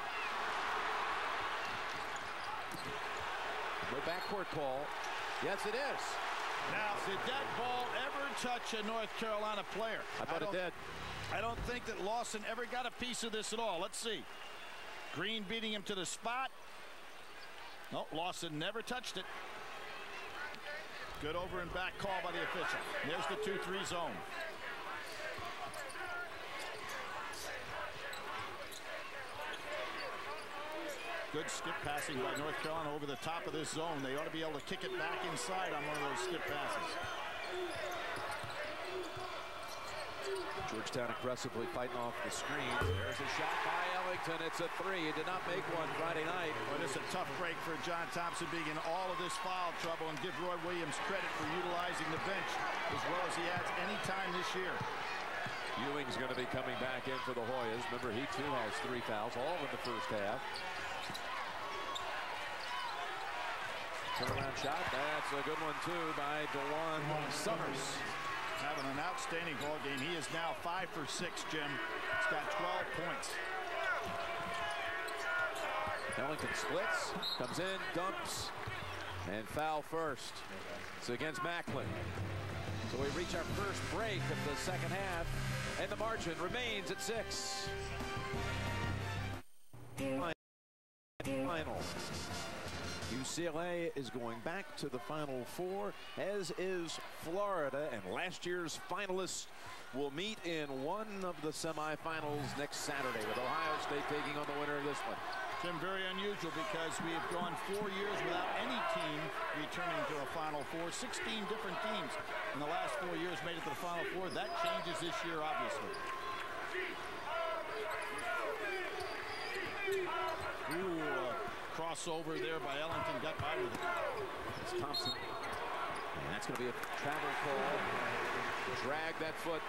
No backcourt call. Yes, it is. Now, did that ball ever touch a North Carolina player? I thought it did. I don't think that Lawson ever got a piece of this at all. Let's see. Green beating him to the spot. No, Lawson never touched it. Good over and back call by the official. There's the 2-3 zone. Good skip passing by North Carolina over the top of this zone. They ought to be able to kick it back inside on one of those skip passes. Georgetown aggressively fighting off the screen. There's a shot by Ellington. It's a 3. He did not make one Friday night. But it's a tough break for John Thompson being in all of this foul trouble, and give Roy Williams credit for utilizing the bench as well as he has any time this year. Ewing's going to be coming back in for the Hoyas. Remember, he too has 3 fouls, all in the first half. Turnaround shot. That's a good one, too, by DaJuan Summers. Having an outstanding ball game. He is now 5 for 6, Jim. He's got 12 points. Ellington splits, comes in, dumps, and foul first. It's against Macklin. So we reach our first break of the second half, and the margin remains at 6. final. UCLA is going back to the Final Four, as is Florida, and last year's finalists will meet in one of the semifinals next Saturday, with Ohio State taking on the winner of this one. Jim, very unusual because we have gone 4 years without any team returning to a Final Four. 16 different teams in the last 4 years made it to the Final Four. That changes this year, obviously. Ooh, crossover there by Ellington, got by with it. It's Thompson. And that's going to be a travel call. Drag that foot.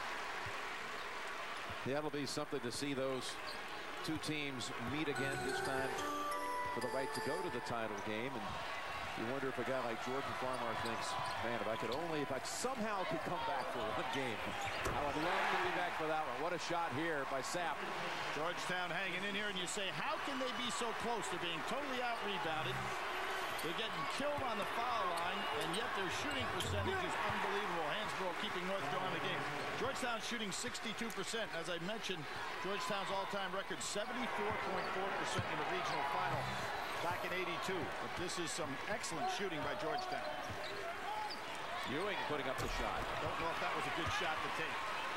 That'll be something to see those two teams meet again, this time for the right to go to the title game. And you wonder if a guy like Jordan Farmar thinks, man, if I somehow could come back for one game, I would love to be back for that one. What a shot here by Sapp. Georgetown hanging in here, and you say, how can they be so close? They're being totally out-rebounded. They're getting killed on the foul line, and yet their shooting percentage is unbelievable. Hansbrough keeping North Carolina in the game. Georgetown shooting 62%. As I mentioned, Georgetown's all-time record, 74.4% in the regional final back in '82. But this is some excellent shooting by Georgetown. Ewing putting up the shot. Don't know if that was a good shot to take.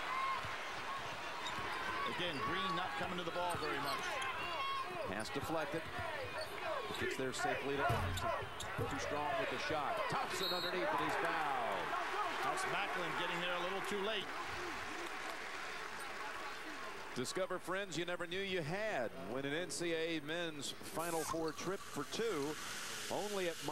Again, Green not coming to the ball very much. Pass deflected. Gets there safely to Ellington. Too strong with the shot. Thompson underneath, and he's fouled. That's Macklin getting there a little too late. Discover friends you never knew you had. Win an NCAA men's Final Four trip for two. Only at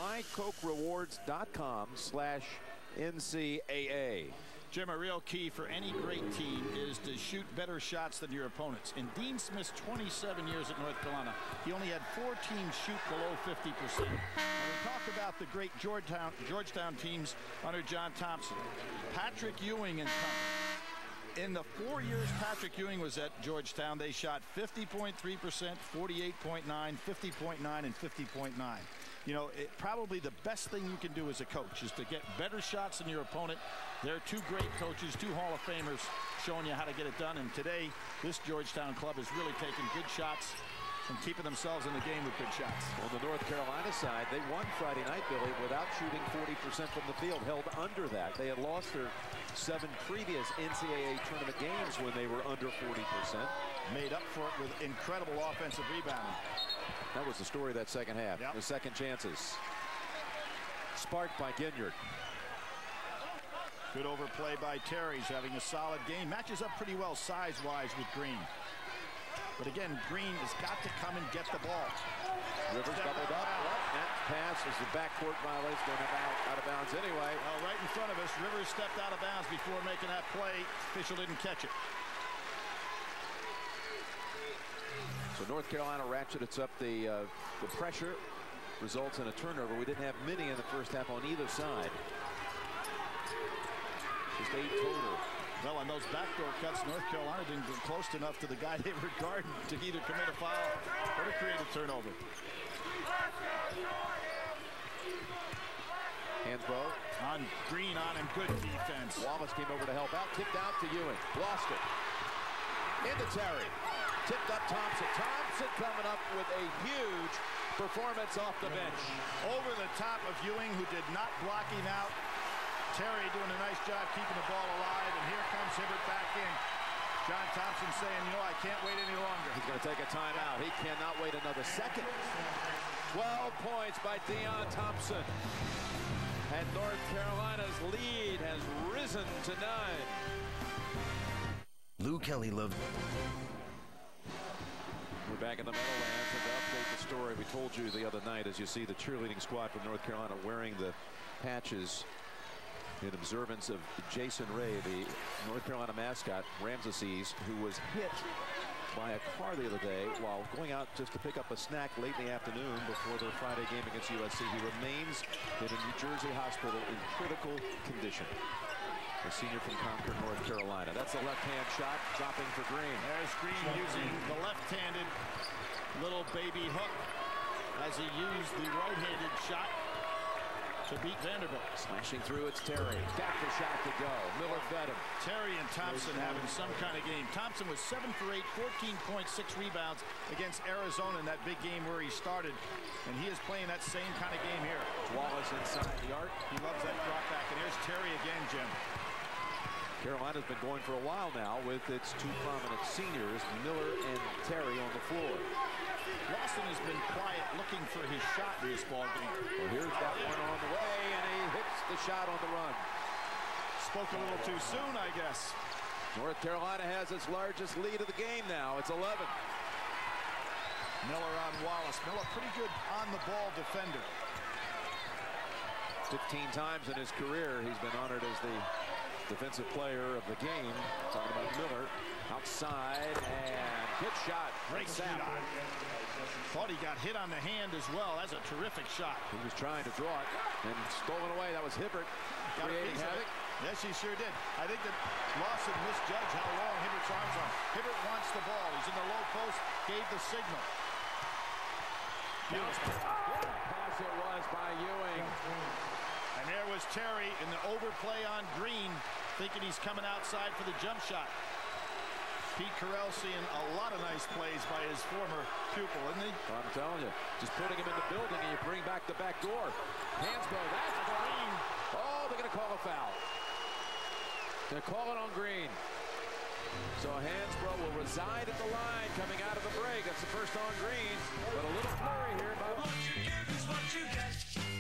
mycokerewards.com/NCAA. Jim, a real key for any great team is to shoot better shots than your opponents. In Dean Smith's 27 years at North Carolina, he only had 4 teams shoot below 50%. When we talk about the great Georgetown teams under John Thompson, Patrick Ewing and company. In the 4 years Patrick Ewing was at Georgetown, they shot 50.3%, 48.9, 50.9, and 50.9. You know, probably the best thing you can do as a coach is to get better shots than your opponent. They're two great coaches, 2 Hall of Famers showing you how to get it done. And today, this Georgetown club is really taking good shots and keeping themselves in the game with good shots. On the North Carolina side, they won Friday night, Billy, without shooting 40% from the field, held under that. They had lost their 7 previous NCAA tournament games when they were under 40%. Made up for it with incredible offensive rebounding. That was the story of that second half. Yep. The second chances. Sparked by Ginyard. Good overplay by Terry. He's having a solid game. Matches up pretty well size-wise with Green. But again, Green has got to come and get the ball. Rivers doubled up. That pass is the backcourt violation. Going out of bounds anyway. Well, right in front of us, Rivers stepped out of bounds before making that play. Official didn't catch it. So North Carolina ratchets up the pressure, results in a turnover. We didn't have many in the first half on either side. Just 8 total. Well, on those backdoor cuts, North Carolina didn't get close enough to the guy they were guarding to either commit a foul or to create a turnover. Hansbrough. On Green on him, good defense. Wallace came over to help out, kicked out to Ewing. Lost it. Into Terry. Tipped up Thompson. Thompson coming up with a huge performance off the bench. Over the top of Ewing, who did not block him out. Terry doing a nice job keeping the ball alive, and here comes Hibbert back in. John Thompson saying, you know, I can't wait any longer. He's going to take a timeout. He cannot wait another second. 12 points by DaJuan Thompson. And North Carolina's lead has risen to 9. Lou Kelly loved. We're back in the Meadowlands, and to update the story we told you the other night, as you see the cheerleading squad from North Carolina wearing the patches in observance of Jason Ray, the North Carolina mascot, Ramesses, who was hit by a car the other day while going out just to pick up a snack late in the afternoon before their Friday game against USC. He remains in a New Jersey hospital in critical condition. A senior from Concord, North Carolina. That's a left-hand shot, dropping for Green. There's Green using the left-handed little baby hook as he used the right-handed shot. to beat Vanderbilt. Slashing through, it's Terry. Got the shot to go. Miller fed him. Terry and Thompson having some kind of game. Thompson was 7 for 8, 14.6 rebounds against Arizona in that big game where he started. And he is playing that same kind of game here. Wallace inside the arc. He loves that drop back. And here's Terry again, Jim. Carolina's been going for a while now with its two prominent seniors, Miller and Terry, on the floor. Lawson has been quiet, looking for his shot in this ball game. Well, here's that one on the way, and he hits the shot on the run. Spoke a little too soon, I guess. North Carolina has its largest lead of the game now. It's 11. Miller on Wallace. Miller, pretty good on-the-ball defender. 15 times in his career, he's been honored as the defensive player of the game. Talking about Miller. Outside, and good shot. Great Sapp. Thought he got hit on the hand as well. That's a terrific shot. He was trying to draw it and stolen away. That was Hibbert creating havoc. Yes, he sure did. I think that Lawson misjudged how long Hibbert's arms are. Hibbert wants the ball. He's in the low post. Gave the signal. Beautiful. Good pass it was by Ewing. And there was Terry in the overplay on Green, thinking he's coming outside for the jump shot. Pete Carell seeing a lot of nice plays by his former pupil, isn't he? I'm telling you, just putting him in the building and you bring back the back door. Hansbrough, that's Green. Oh, they're going to call a foul. They're calling on Green. So Hansbrough will reside at the line coming out of the break. That's the first on Green, but a little flurry here by What you give is what you get.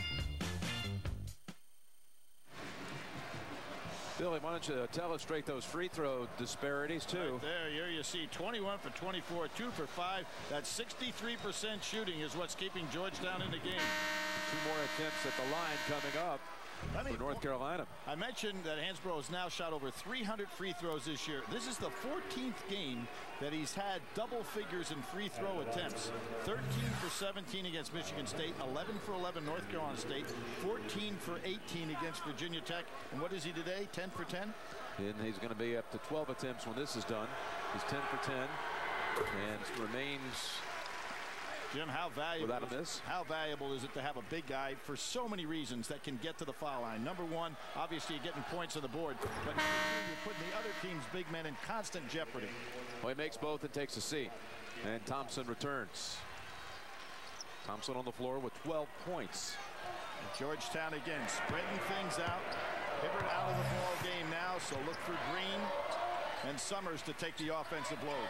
Billy, why don't you illustrate those free throw disparities, too? Right there, here you see 21 for 24, 2 for 5. That 63% shooting is what's keeping Georgetown in the game. 2 more attempts at the line coming up for North Carolina. I mentioned that Hansbrough has now shot over 300 free throws this year. This is the 14th game that he's had double figures in free throw attempts. 13 for 17 against Michigan State, 11 for 11 North Carolina State, 14 for 18 against Virginia Tech. And what is he today? 10 for 10? And he's going to be up to 12 attempts when this is done. He's 10 for 10 and remains, Jim, how valuable without a miss. How valuable is it to have a big guy for so many reasons that can get to the foul line? Number one, obviously you're getting points on the board, but number two, you're putting the other team's big men in constant jeopardy. Well, he makes both and takes a seat. And Thompson returns. Thompson on the floor with 12 points. And Georgetown again spreading things out. Hibbert out of the ball game now, so look for Green and Summers to take the offensive load.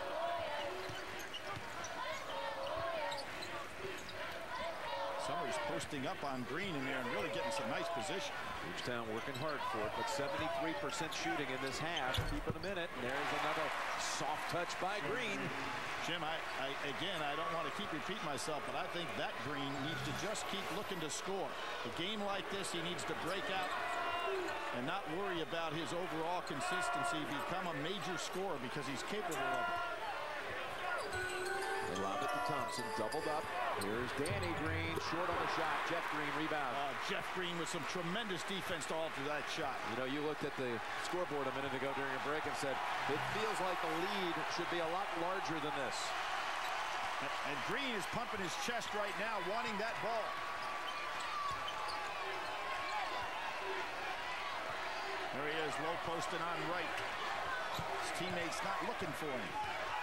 Summers posting up on Green in there and really getting some nice position. Georgetown working hard for it, but 73% shooting in this half. Keeping a minute, and there's another soft touch by Green. Jim, again, I don't want to keep repeating myself, but I think that Green needs to just keep looking to score. A game like this, he needs to break out and not worry about his overall consistency, become a major scorer because he's capable of it. They lob it to Thompson, doubled up. Here's Danny Green, short on the shot. Jeff Green rebound. Jeff Green with some tremendous defense to alter that shot. You know, you looked at the scoreboard a minute ago during a break and said, it feels like the lead should be a lot larger than this. And Green is pumping his chest right now, wanting that ball. There he is, low posting on right. His teammates not looking for him.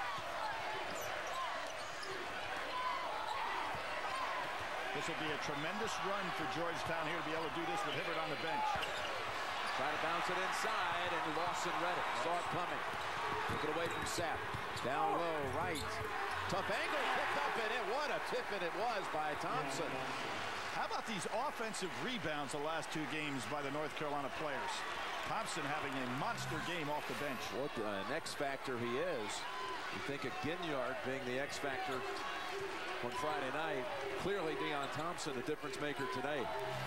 This will be a tremendous run for Georgetown here to be able to do this with Hibbert on the bench. Try to bounce it inside, and Lawson read it. Saw it coming. Took it away from Sapp. Down low, right. Tough angle, picked up in it. What a tip-in it was by Thompson. How about these offensive rebounds the last 2 games by the North Carolina players? Thompson having a monster game off the bench. What an X factor he is. You think of Ginyard being the X factor on Friday night. Clearly DaJuan Thompson, the difference maker today.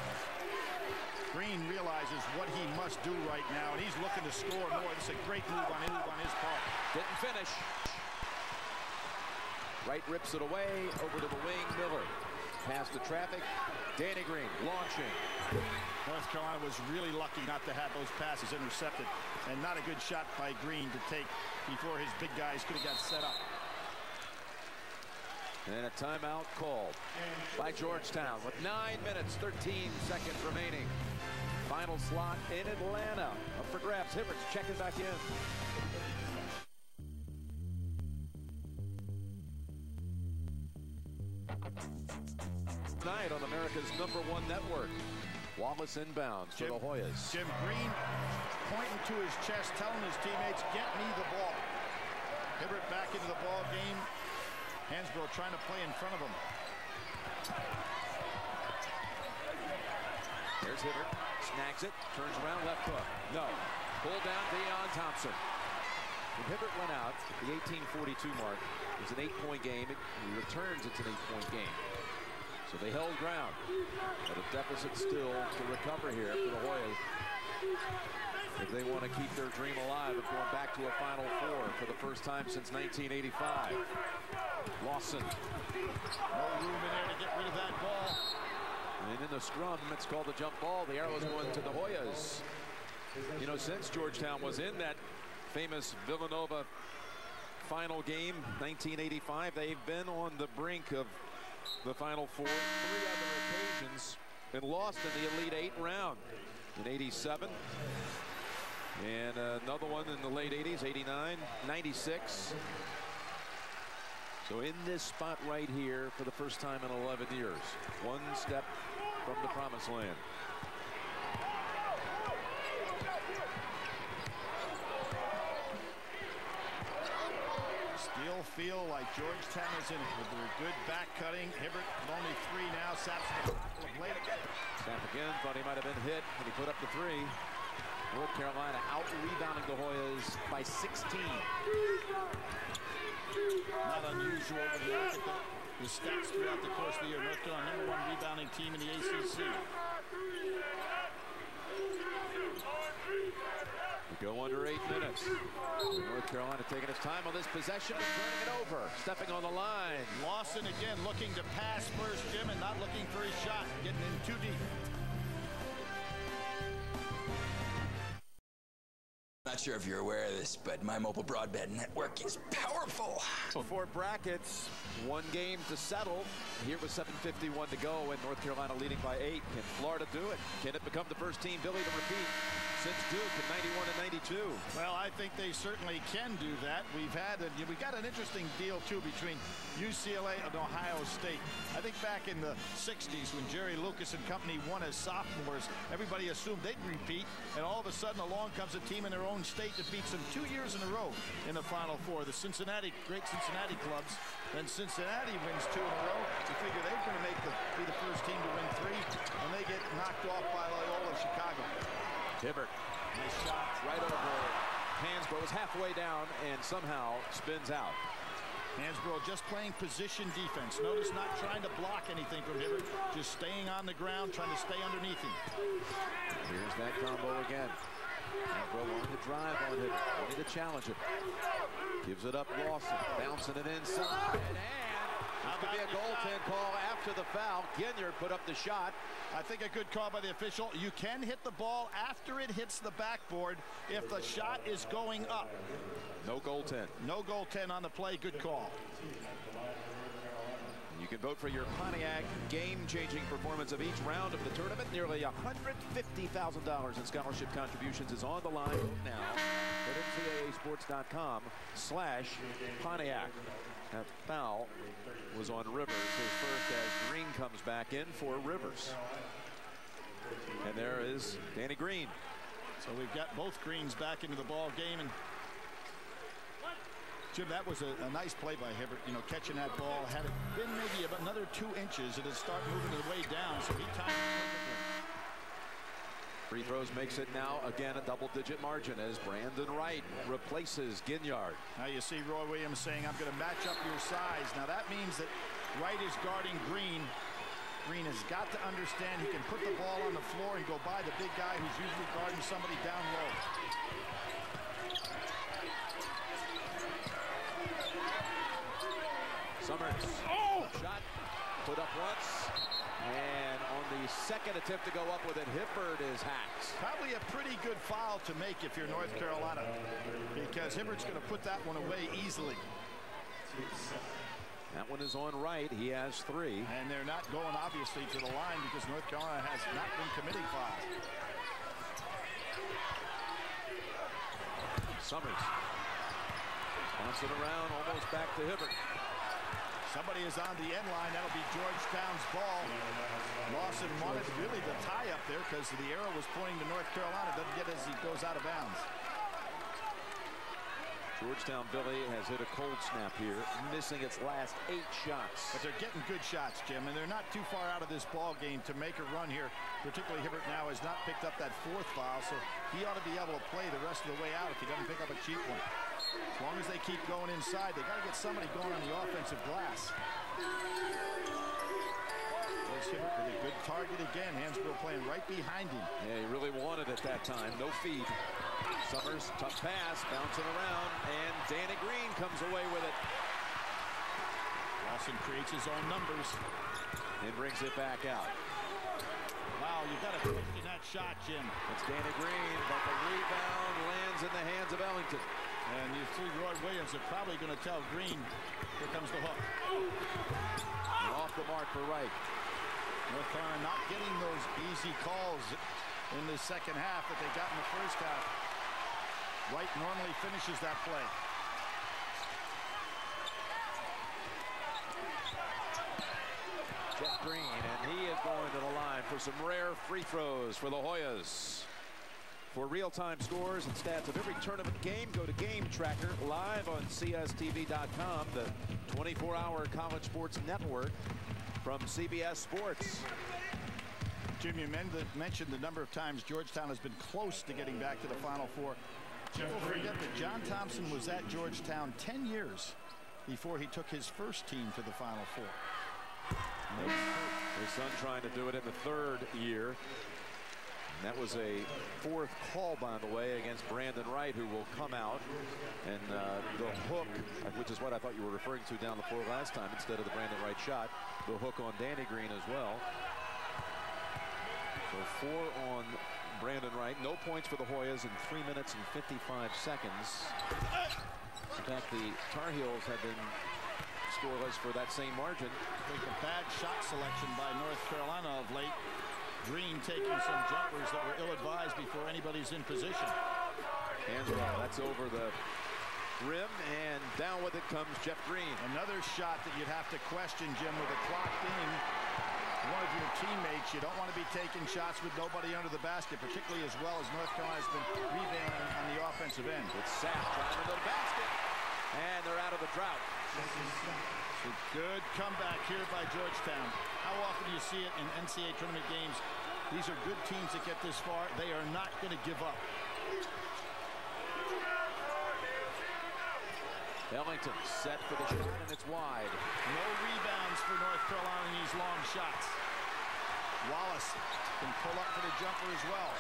Green realizes what he must do right now, and he's looking to score more. This is a great move on his part. Didn't finish. Right rips it away, over to the wing, Miller. Past the traffic, Danny Green launching. North Carolina was really lucky not to have those passes intercepted, and not a good shot by Green to take before his big guys could have got set up. And a timeout called by Georgetown with 9 minutes, 13 seconds remaining. Final slot in Atlanta. Up for grabs. Hibbert's checking back in. Tonight on America's #1 network. Wallace inbounds for the Hoyas. Jim Green pointing to his chest, telling his teammates, get me the ball. Hibbert back into the ball game. Hansbrough trying to play in front of him. There's Hibbert. Snags it. Turns around. Left hook. No. Pull down DaJuan Thompson. When Hibbert went out, the 18:42 mark, it was an 8-point game. He returns, it's an 8-point game. So they held ground. But a deficit still to recover here for the Hoyas. If they want to keep their dream alive of going back to a Final Four for the first time since 1985. Lawson. No room in there to get rid of that ball. And in the scrum, it's called a jump ball. The arrow's going to the Hoyas. You know, since Georgetown was in that famous Villanova final game, 1985, they've been on the brink of the Final Four 3 other occasions and lost in the Elite 8 round in '87. And another one in the late 80s, 89, 96. So in this spot right here for the first time in 11 years. One step from the promised land. Still feel like Georgetown is in it with their good back cutting. Hibbert with only 3 now. Sapp's got a couple of late. Sapp again, thought he might have been hit, and he put up the 3. North Carolina out rebounding the Hoyas by 16. Not unusual when you look at the stats throughout the course of the year. North Carolina #1 rebounding team in the ACC. We go under 8 minutes. North Carolina taking its time on this possession and turning it over. Stepping on the line. Lawson again looking to pass first, Jim, and not looking for his shot. Getting in too deep. Not sure if you're aware of this, but my mobile broadband network is powerful. Before brackets, 1 game to settle. Here with 7:51 to go, and North Carolina leading by 8. Can Florida do it? Can it become the first team, Billy, to repeat since Duke in '91 and '92? Well, I think they certainly can do that. We got an interesting deal too between UCLA and Ohio State. I think back in the 60s when Jerry Lucas and company won as sophomores, everybody assumed they'd repeat, and all of a sudden along comes a team in their own state that beats them 2 years in a row in the Final Four. The great Cincinnati clubs. Then Cincinnati wins 2 in a row. You figure they're going to be the first team to win 3, and they get knocked off by Loyola Chicago. Hibbert. Nice shot. Right over Hansbrough, is halfway down and somehow spins out. Hansbrough just playing position defense. Notice not trying to block anything from Hibbert, just staying on the ground, trying to stay underneath him. Here's that combo again. Hansbrough wanting to drive on Hibbert, wanting to challenge him. Gives it up, Lawson, bouncing it inside. And could be a goaltend call after the foul. Ginyard put up the shot. I think a good call by the official. You can hit the ball after it hits the backboard if the shot is going up. No goaltend. No goaltend on the play. Good call. You can vote for your Pontiac game-changing performance of each round of the tournament. Nearly $150,000 in scholarship contributions is on the line now at NCAAsports.com/Pontiac. That foul was on Rivers, his first, as Green comes back in for Rivers. And there is Danny Green. So we've got both Greens back into the ball game. And Jim, that was a nice play by Hibbert, you know, catching that ball. Had it been maybe about another 2 inches, it'd start moving the way down, so he timed it perfectly. Free throws makes it now again a double-digit margin as Brandon Wright replaces Ginyard. Now you see Roy Williams saying, I'm going to match up your size. Now that means that Wright is guarding Green. Green has got to understand he can put the ball on the floor and go by the big guy who's usually guarding somebody down low. Summers. Oh! Shot put up once. And on the second attempt to go up with it, Hibbert is hacked. Probably a pretty good foul to make if you're North Carolina, because Hibbert's going to put that one away easily. That one is on right. He has 3. And they're not going, obviously, to the line because North Carolina has not been committing fouls. Summers. Bouncing around, almost back to Hibbert. Somebody is on the end line. That'll be Georgetown's ball. Lawson wanted really the tie up there because the arrow was pointing to North Carolina. Doesn't get it as he goes out of bounds. Georgetown Billy has hit a cold snap here, missing its last 8 shots. But they're getting good shots, Jim, and they're not too far out of this ball game to make a run here. Particularly Hibbert now has not picked up that 4th foul, so he ought to be able to play the rest of the way out if he doesn't pick up a cheap one. As long as they keep going inside, they got to get somebody going on the offensive glass. There's Hibbert with a good target again. Hansbrough playing right behind him. Yeah, he really wanted it that time. No feed. Summers, tough pass, bouncing around, and Danny Green comes away with it. Lawson creates his own numbers. And brings it back out. Wow, you've got to question that shot, Jim. It's Danny Green, but the rebound lands in the hands of Ellington. And you see Roy Williams are probably going to tell Green, here comes the hook. And off the mark for Wright. North Carolina not getting those easy calls in the second half that they got in the first half. Wright normally finishes that play. Jeff Green, and he is going to the line for some rare free throws for the Hoyas. For real-time scores and stats of every tournament game, go to Game Tracker live on CSTV.com, the 24-hour college sports network from CBS Sports. Jim, you mentioned the number of times Georgetown has been close to getting back to the Final Four. Don't forget that John Thompson was at Georgetown 10 years before he took his first team to the Final Four. His son trying to do it in the 3rd year. And that was a 4th call, by the way, against Brandon Wright, who will come out. And the hook, which is what I thought you were referring to down the floor last time instead of the Brandon Wright shot, the hook on Danny Green as well. So 4 on Brandon Wright. No points for the Hoyas in 3 minutes and 55 seconds. In fact, the Tar Heels have been scoreless for that same margin. I think a bad shot selection by North Carolina of late. Green taking some jumpers that were ill-advised before anybody's in position. Hansbrough, that's over the rim, and down with it comes Jeff Green. Another shot that you'd have to question, Jim, with a clock in. One of your teammates, you don't want to be taking shots with nobody under the basket, particularly as well as North Carolina's been rebounding on the offensive end. It's Sapp driving to the basket, and they're out of the drought. A good comeback here by Georgetown. How often do you see it in NCAA tournament games? These are good teams that get this far. They are not going to give up. Ellington set for the shot, and it's wide. No rebounds for North Carolina in these long shots. Wallace can pull up for the jumper as well.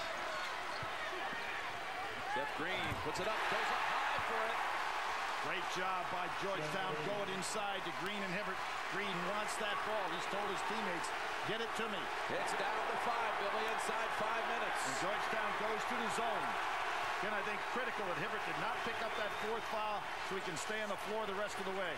Jeff Green puts it up, goes up high for it. Great job by Georgetown going inside to Green and Hibbert. Green wants that ball. He's told his teammates, get it to me. It's down to 5, Billy, inside 5 minutes. And Georgetown goes to the zone. Again, I think critical that Hibbert did not pick up that 4th foul so he can stay on the floor the rest of the way.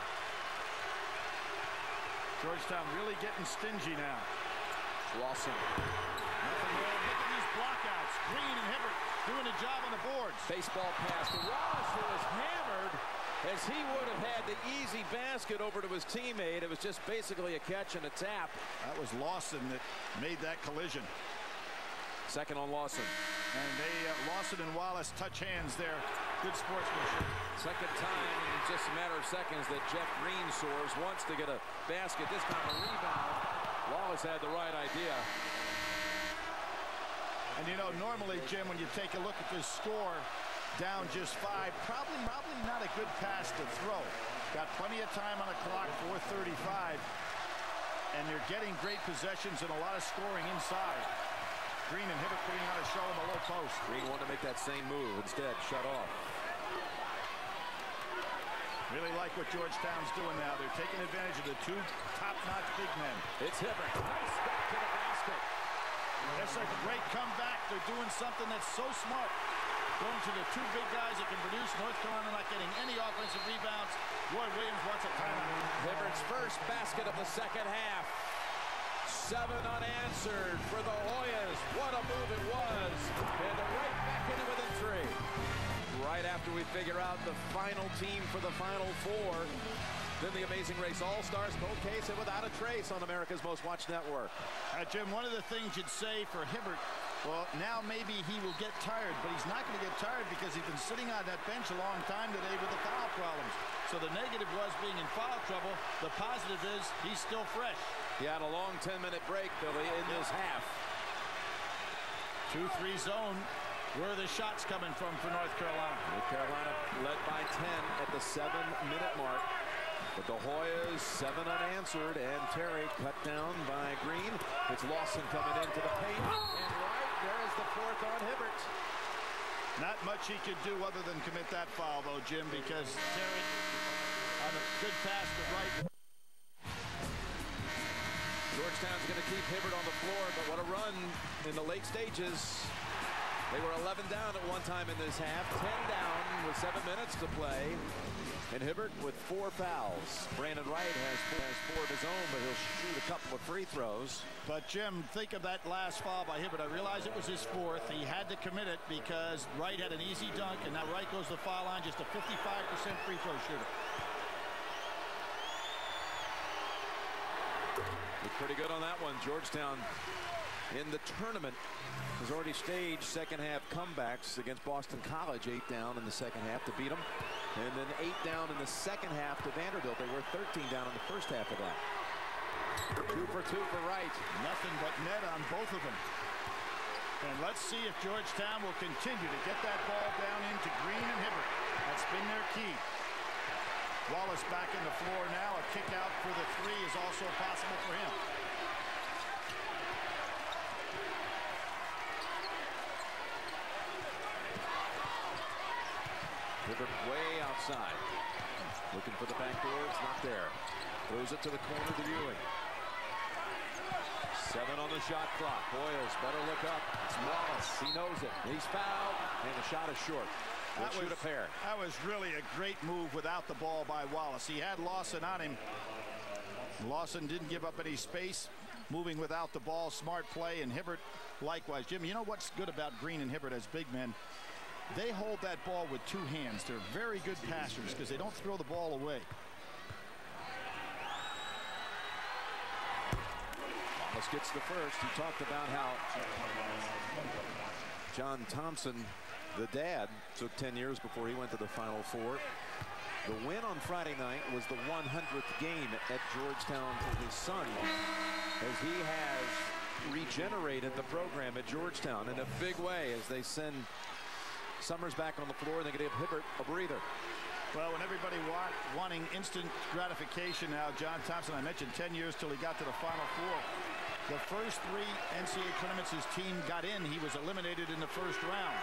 Georgetown really getting stingy now. Lawson. Nothing wrong. Look at these blockouts. Green and Hibbert doing a job on the boards. Baseball pass to Wallace, who was hammered as he would have had the easy basket over to his teammate. It was just basically a catch and a tap. That was Lawson that made that collision. Second on Lawson. And Lawson and Wallace touch hands there. Good sportsmanship. Second time in just a matter of seconds that Jeff Green soars, wants to get a basket, this time a rebound. Wallace had the right idea. And you know, normally, Jim, when you take a look at this score, down just 5, probably not a good pass to throw. Got plenty of time on the clock, 4:35. And you're getting great possessions and a lot of scoring inside. Green and Hibbert putting on a show in the low post. Green wanted to make that same move, instead shut off. Really like what Georgetown's doing now. They're taking advantage of the 2 top-notch big men. It's Hibbert. Nice step to the basket. That's a great comeback. They're doing something that's so smart. going to the two big guys that can produce. North Carolina not getting any offensive rebounds. Roy Williams wants a timeout. Hibbert's first basket of the second half. 7 unanswered for the Hoyas. What a move it was. And they're right back in it within 3. Right after we figure out the final team for the Final Four. Then the Amazing Race All-Stars, Cold Case, and Without a Trace on America's Most Watched Network. Jim, one of the things you'd say for Hibbert, well, now maybe he will get tired, but he's not going to get tired because he's been sitting on that bench a long time today with the foul problems. So the negative was being in foul trouble. The positive is he's still fresh. He had a long 10-minute break, Billy, in this half. 2-3 zone. Where are the shots coming from for North Carolina? North Carolina led by 10 at the 7-minute mark. But the Hoyas, 7 unanswered, and Terry cut down by Green. It's Lawson coming into the paint. And right, there is the 4th on Hibbert. Not much he could do other than commit that foul, though, Jim, because Terry on a good pass to right. Georgetown's going to keep Hibbert on the floor, but what a run in the late stages. They were 11 down at one time in this half, 10 down with 7 minutes to play. And Hibbert with 4 fouls. Brandon Wright has 4 of his own, but he'll shoot a couple of free throws. But, Jim, think of that last foul by Hibbert. I realize it was his 4th. He had to commit it because Wright had an easy dunk, and now Wright goes to the foul line, just a 55% free throw shooter. Looked pretty good on that one. Georgetown in the tournament has already staged second-half comebacks against Boston College, 8 down in the second half to beat them. And then 8 down in the second half to Vanderbilt. They were 13 down in the first half of that. 2 for 2 for Wright. Nothing but net on both of them. And let's see if Georgetown will continue to get that ball down into Green and Hibbert. That's been their key. Wallace back in the floor now. A kick out for the 3 is also possible for him. Hibbert way outside. Looking for the back door. It's not there. Throws it to the corner to Ewing. 7 on the shot clock. Hoyas better look up. It's Wallace. He knows it. He's fouled, and the shot is short. We'll shoot a pair. That was really a great move without the ball by Wallace. He had Lawson on him. Lawson didn't give up any space. Moving without the ball. Smart play, and Hibbert likewise. Jim, you know what's good about Green and Hibbert as big men? They hold that ball with 2 hands. They're very good passers because they don't throw the ball away. Wallace gets the first. He talked about how John Thompson, the dad, took 10 years before he went to the Final Four. The win on Friday night was the 100th game at Georgetown for his son, as he has regenerated the program at Georgetown in a big way as they send Summers back on the floor. They're going to give Hibbert a breather. Well, when everybody wanting instant gratification now, John Thompson, I mentioned 10 years till he got to the Final Four. The first 3 NCAA tournaments his team got in, he was eliminated in the first round.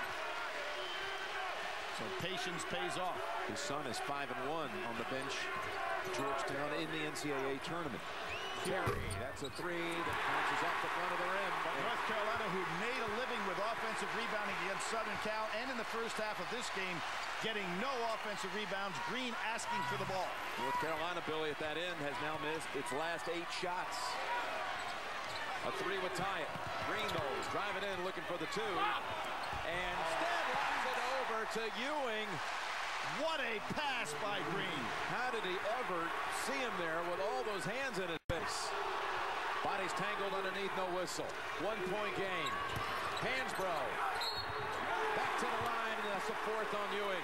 So patience pays off. His son is 5-1 on the bench at Georgetown in the NCAA tournament. Terry, that's a 3 that bounces off the front of the rim. But North Carolina, who made a living with offensive rebounding against Southern Cal, and in the first half of this game, getting no offensive rebounds. Green asking for the ball. North Carolina, Billy, at that end, has now missed its last 8 shots. A 3 would tie it. Green goes, driving in, looking for the 2. And instead locks it over to Ewing. What a pass by Green. How did he ever see him there with all those hands in his face? Bodies tangled underneath, no whistle. 1-point game. Hansbrough. Back to the line, and that's the 4th on Ewing.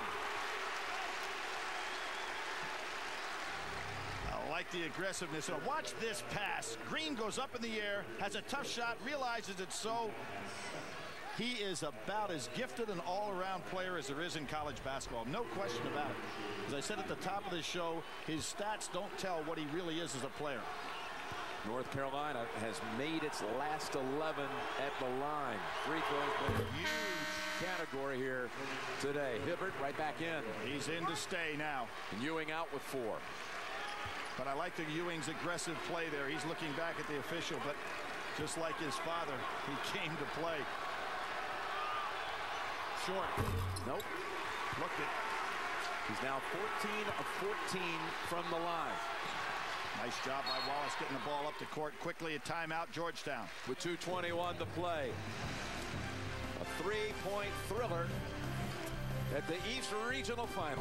I like the aggressiveness. Now watch this pass. Green goes up in the air, has a tough shot, realizes it's so. He is about as gifted an all-around player as there is in college basketball. No question about it. As I said at the top of the show, his stats don't tell what he really is as a player. North Carolina has made its last 11 at the line. Free throws been a huge category here today. Hibbert right back in. He's in to stay now. And Ewing out with 4. But I like the Ewing's aggressive play there. He's looking back at the official, but just like his father, he came to play. short. Nope. Looked it. He's now 14 of 14 from the line. Nice job by Wallace getting the ball up the court quickly. A timeout, Georgetown. With 2:21 to play. A three-point thriller at the East Regional Final.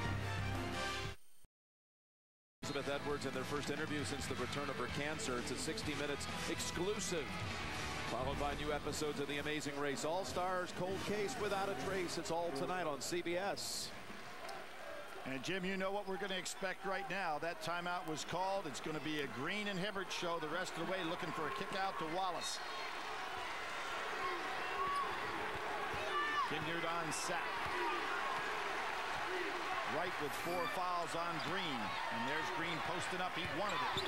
Elizabeth Edwards in their first interview since the return of her cancer. It's a 60 minutes exclusive, followed by new episodes of The Amazing Race. All-Stars, Cold Case, Without a Trace. It's all tonight on CBS. And Jim, you know what we're going to expect right now. That timeout was called. It's going to be a Green and Hibbert show the rest of the way, looking for a kick out to Wallace. Ginyard on Sapp. Right with 4 fouls on Green. And there's Green posting up. He wanted it.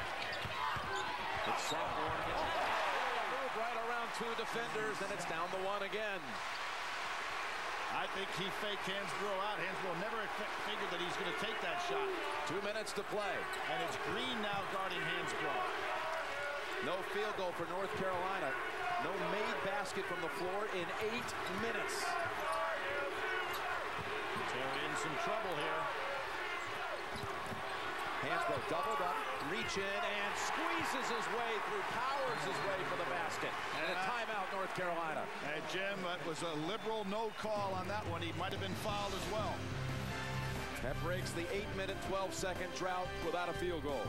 It's Sapp moved right around 2 defenders, and it's down to 1 again. I think he faked Hansbrough out. Hansbrough never figured that he's going to take that shot. 2 minutes to play. And it's Green now guarding Hansbrough. No field goal for North Carolina. No made basket from the floor in 8 minutes. Terry in some trouble here. Hansbrough doubled up, reach in, and squeezes his way through, powers his way for the basket. And a timeout, North Carolina. And Jim, it was a liberal no call on that one. He might have been fouled as well. That breaks the 8-minute, 12-second drought without a field goal.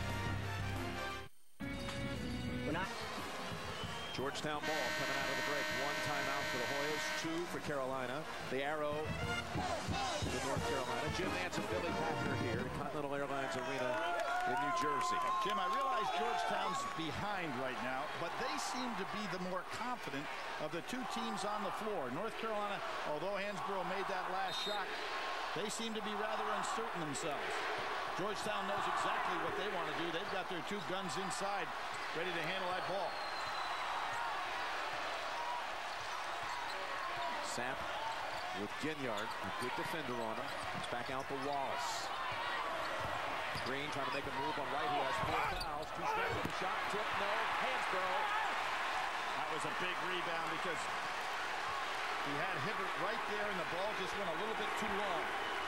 Georgetown ball coming out of the break. 1 timeout for the Hoyas, 2 for Carolina. The arrow to North Carolina. Jim, Nance and Billy Packer here at Continental Airlines Arena in New Jersey. Jim, I realize Georgetown's behind right now, but they seem to be the more confident of the 2 teams on the floor. North Carolina, although Hansbrough made that last shot, they seem to be rather uncertain themselves. Georgetown knows exactly what they want to do. They've got their 2 guns inside, ready to handle that ball. Sapp with Ginyard, a good defender on him. It's back out to Wallace. Green trying to make a move on right. He has 4 fouls. 2 straight with the shot. Tip, no. Hansbrough. That was a big rebound because he had Hibbert right there, and the ball just went a little bit too long.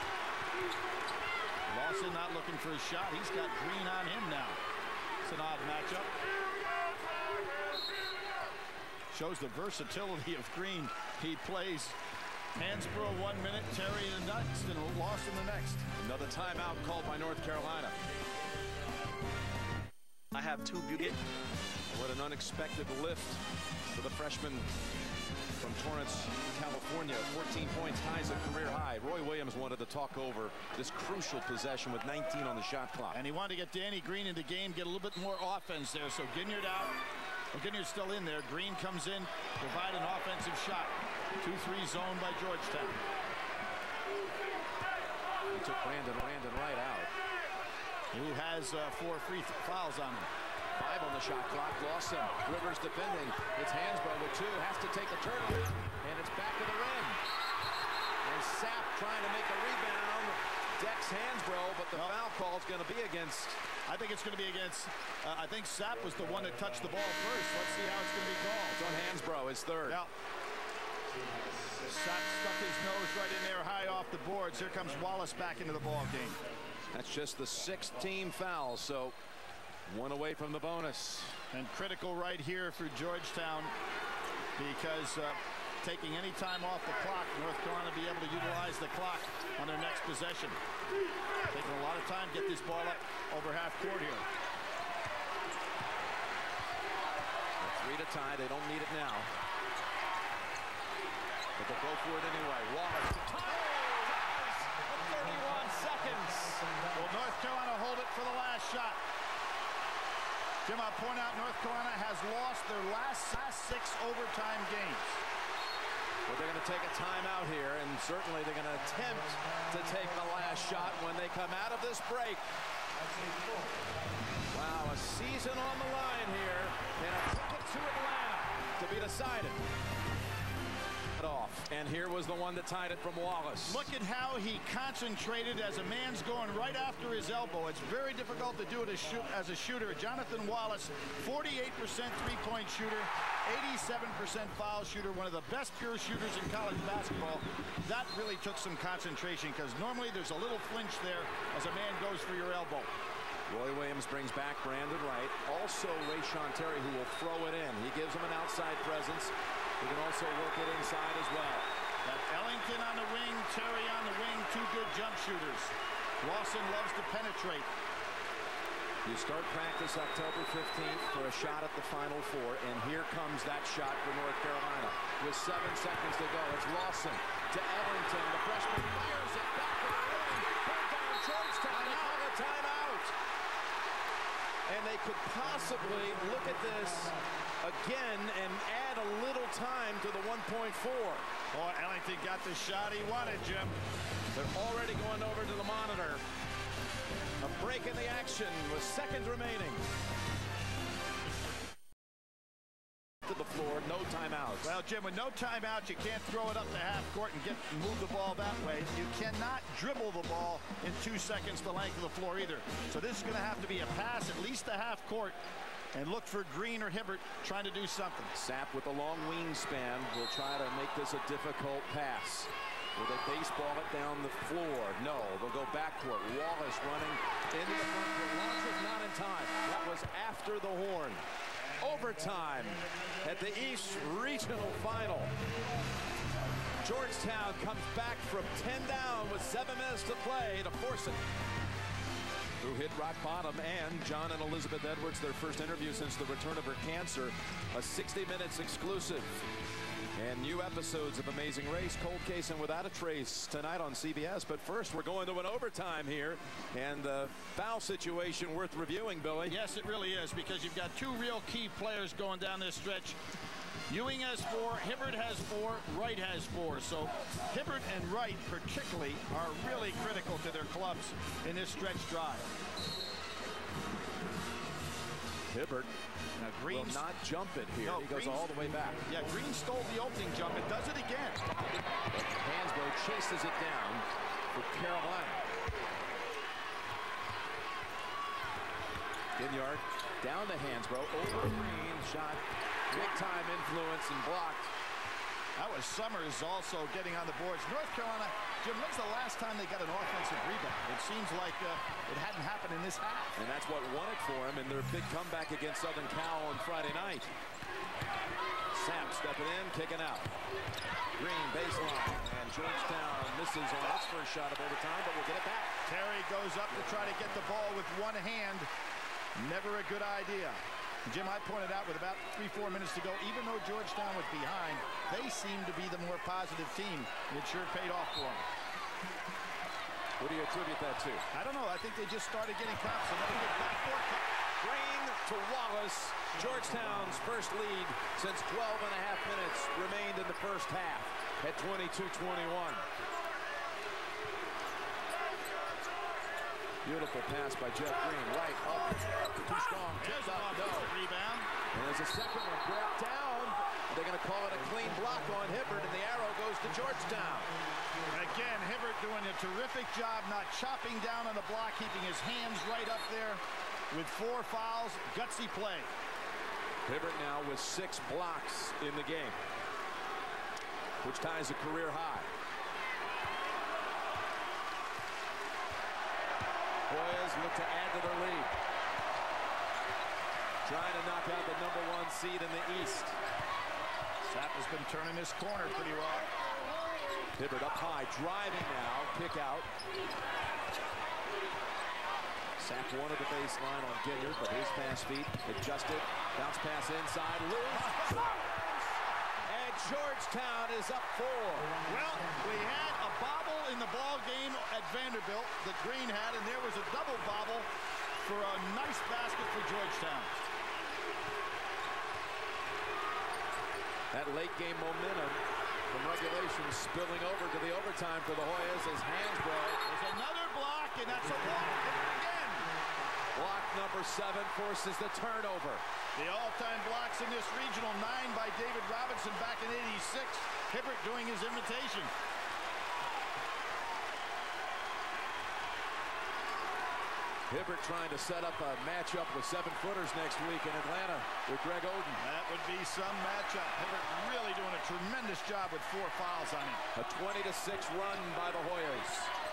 Lawson not looking for a shot. He's got Green on him now. It's an odd matchup. Shows the versatility of Green. He plays Hansbrough 1 minute, Terry the next, and Lawson the next. Another timeout called by North Carolina. I have 2 beauty. What an unexpected lift for the freshman from Torrance, California. 14 points, ties a career high. Roy Williams wanted to talk over this crucial possession with 19 on the shot clock. And he wanted to get Danny Green in the game, get a little bit more offense there. So Ginyard out. Well, Ginyard's still in there. Green comes in, provide an offensive shot. 2-3 zone by Georgetown. He took Brandon right out. Who has 4 free fouls on him. 5 on the shot clock. Lawson, Rivers defending. It's Hansbrough with 2. Has to take a turnover. And it's back to the rim. And Sapp trying to make a rebound. Decks Hansbrough, but the foul call is going to be against. I think it's going to be against. I think Sapp was the one that touched the ball first. Let's see how it's going to be called. It's on Hansbrough, his 3rd. Yeah. Sapp stuck his nose right in there high off the boards. Here comes Wallace back into the ball game. That's just the 6th team foul, so 1 away from the bonus. And critical right here for Georgetown because taking any time off the clock, North Carolina be able to utilize the clock on their next possession. Taking a lot of time to get this ball up over half court here. 3 to tie. They don't need it now. But they'll go for it anyway. Wallace to tie. 31 seconds. Will North Carolina hold it for the last shot? Jim, I'll point out North Carolina has lost their last 6 overtime games. Well, they're going to take a timeout here, and certainly they're going to attempt to take the last shot when they come out of this break. Wow, a season on the line here, and a ticket to Atlanta to be decided. Off, and here was the one that tied it from Wallace. Look at how he concentrated as a man's going right after his elbow. It's very difficult to do it as a shooter. Jonathan Wallace, 48% 3-point shooter. 87% foul shooter, one of the best pure shooters in college basketball. That really took some concentration because normally there's a little flinch there as a man goes for your elbow. Roy Williams brings back Brandon Wright. Also Rayshon Terry, who will throw it in. He gives him an outside presence. He can also work it inside as well. Got Ellington on the wing, Terry on the wing, two good jump shooters. Lawson loves to penetrate. You start practice October 15th for a shot at the Final Four, and here comes that shot for North Carolina. With 7 seconds to go, it's Lawson to Ellington. The freshman fires it back to the rim. Put down Georgetown. They call a timeout. And they could possibly look at this again and add a little time to the 1.4. Boy, Ellington got the shot he wanted, Jim. They're already going over to the monitor. A break in the action with seconds remaining. To the floor, no timeouts. Well, Jim, with no timeouts, you can't throw it up to half court and move the ball that way. You cannot dribble the ball in 2 seconds the length of the floor either. So this is going to have to be a pass at least a half court, and look for Green or Hibbert trying to do something. Sapp with a long wingspan will try to make this a difficult pass. Will they baseball it down the floor? No, they'll go backcourt. Wallace running into the front court. Launch was not in time. That was after the horn. Overtime at the East Regional Final. Georgetown comes back from 10 down with 7 minutes to play to force it. Who hit rock bottom, and John and Elizabeth Edwards, their first interview since the return of her cancer, a 60 Minutes exclusive. And new episodes of Amazing Race, Cold Case, and Without a Trace tonight on CBS. But first, we're going to an overtime here, and the foul situation worth reviewing, Billy. Yes, it really is, because you've got two real key players going down this stretch. Ewing has 4, Hibbert has 4, Wright has 4. So Hibbert and Wright particularly are really critical to their clubs in this stretch drive. Hibbert will not jump it here. No, he goes all the way back. Yeah, Green stole the opening jump and does it again. Hansbrough chases it down for Carolina. Ginyard down to Hansbrough, over Green, shot, big time influence and blocked. That was Summers also getting on the boards. North Carolina, Jim, when's the last time they got an offensive rebound? It seems like it hadn't happened in this half. And that's what won it for him in their big comeback against Southern Cal on Friday night. Sapp stepping in, kicking out. Green baseline, and Georgetown misses on its first shot of overtime, but we'll get it back. Terry goes up to try to get the ball with one hand. Never a good idea. Jim, I pointed out with about 3-4 minutes to go, even though Georgetown was behind, they seemed to be the more positive team. It sure paid off for them. What do you attribute that to? I don't know. I think they just started getting confident. Green to Wallace. Georgetown's first lead since 12 and a half minutes remained in the first half at 22-21. Beautiful pass by Jeff Green. Right up. Too strong. Tipped up. No. Rebound. And there's a second one. Brought down. They're going to call it a clean block on Hibbert, and the arrow goes to Georgetown. Again, Hibbert doing a terrific job not chopping down on the block, keeping his hands right up there with 4 fouls. Gutsy play. Hibbert now with 6 blocks in the game, which ties a career high. Hoyas look to add to their lead. Trying to knock out the #1 seed in the East. Sapp has been turning this corner pretty well. Hibbert up high, driving now, kick out. Sapp wanted the baseline on Ginyard, but his pass feet adjusted. Bounce pass inside, loose. And Georgetown is up 4. Well, we had a bobble in the ball game at Vanderbilt that Green had, and there was a double bobble for a nice basket for Georgetown. That late game momentum from regulation spilling over to the overtime for the Hoyas as Hansbrough. There's another block, and that's a block again. Block number 7 forces the turnover. The all-time blocks in this regional, 9 by David Robinson back in '86. Hibbert doing his imitation. Hibbert trying to set up a matchup with 7-footers next week in Atlanta with Greg Oden. That would be some matchup. Hibbert really doing a tremendous job with 4 fouls on him. A 20-6 run by the Hoyas.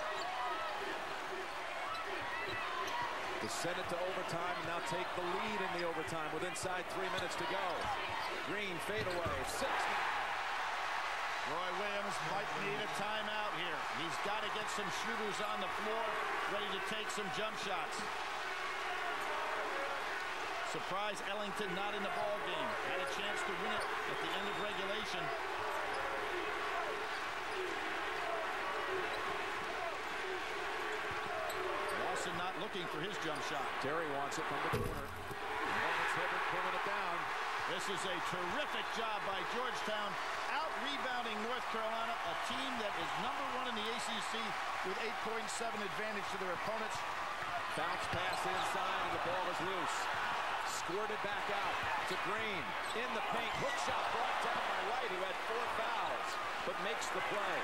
To send it to overtime and now take the lead in the overtime with inside 3 minutes to go. Green fadeaway, 6 now. Roy Williams might need a timeout here. He's got to get some shooters on the floor ready to take some jump shots. Surprise Ellington not in the ball game. Had a chance to win it at the end of regulation. Lawson not looking for his jump shot. Terry wants it from the corner. And it's Hibbert pulling it down. This is a terrific job by Georgetown, out-rebounding North Carolina, a team that is #1 in the ACC with 8.7 advantage to their opponents. Bounce pass inside, and the ball is loose. Squirted back out to Green. In the paint, hook shot brought down by Wright, who had 4 fouls, but makes the play.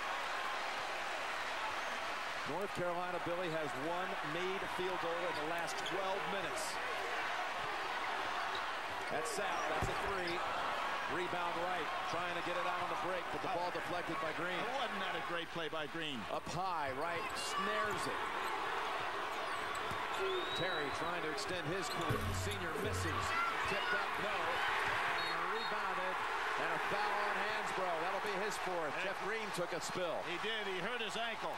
North Carolina, Billy, has 1 made field goal in the last 12 minutes. That's Sapp. That's a 3. Rebound Wright, trying to get it out on the break, but the ball deflected by Green. Wasn't that a great play by Green? Up high, Wright snares it. Terry trying to extend his career. The senior misses. Tipped up, no. And rebounded. And a foul on Hansbrough. That'll be his 4th. Jeff Green took a spill. He did. He hurt his ankle.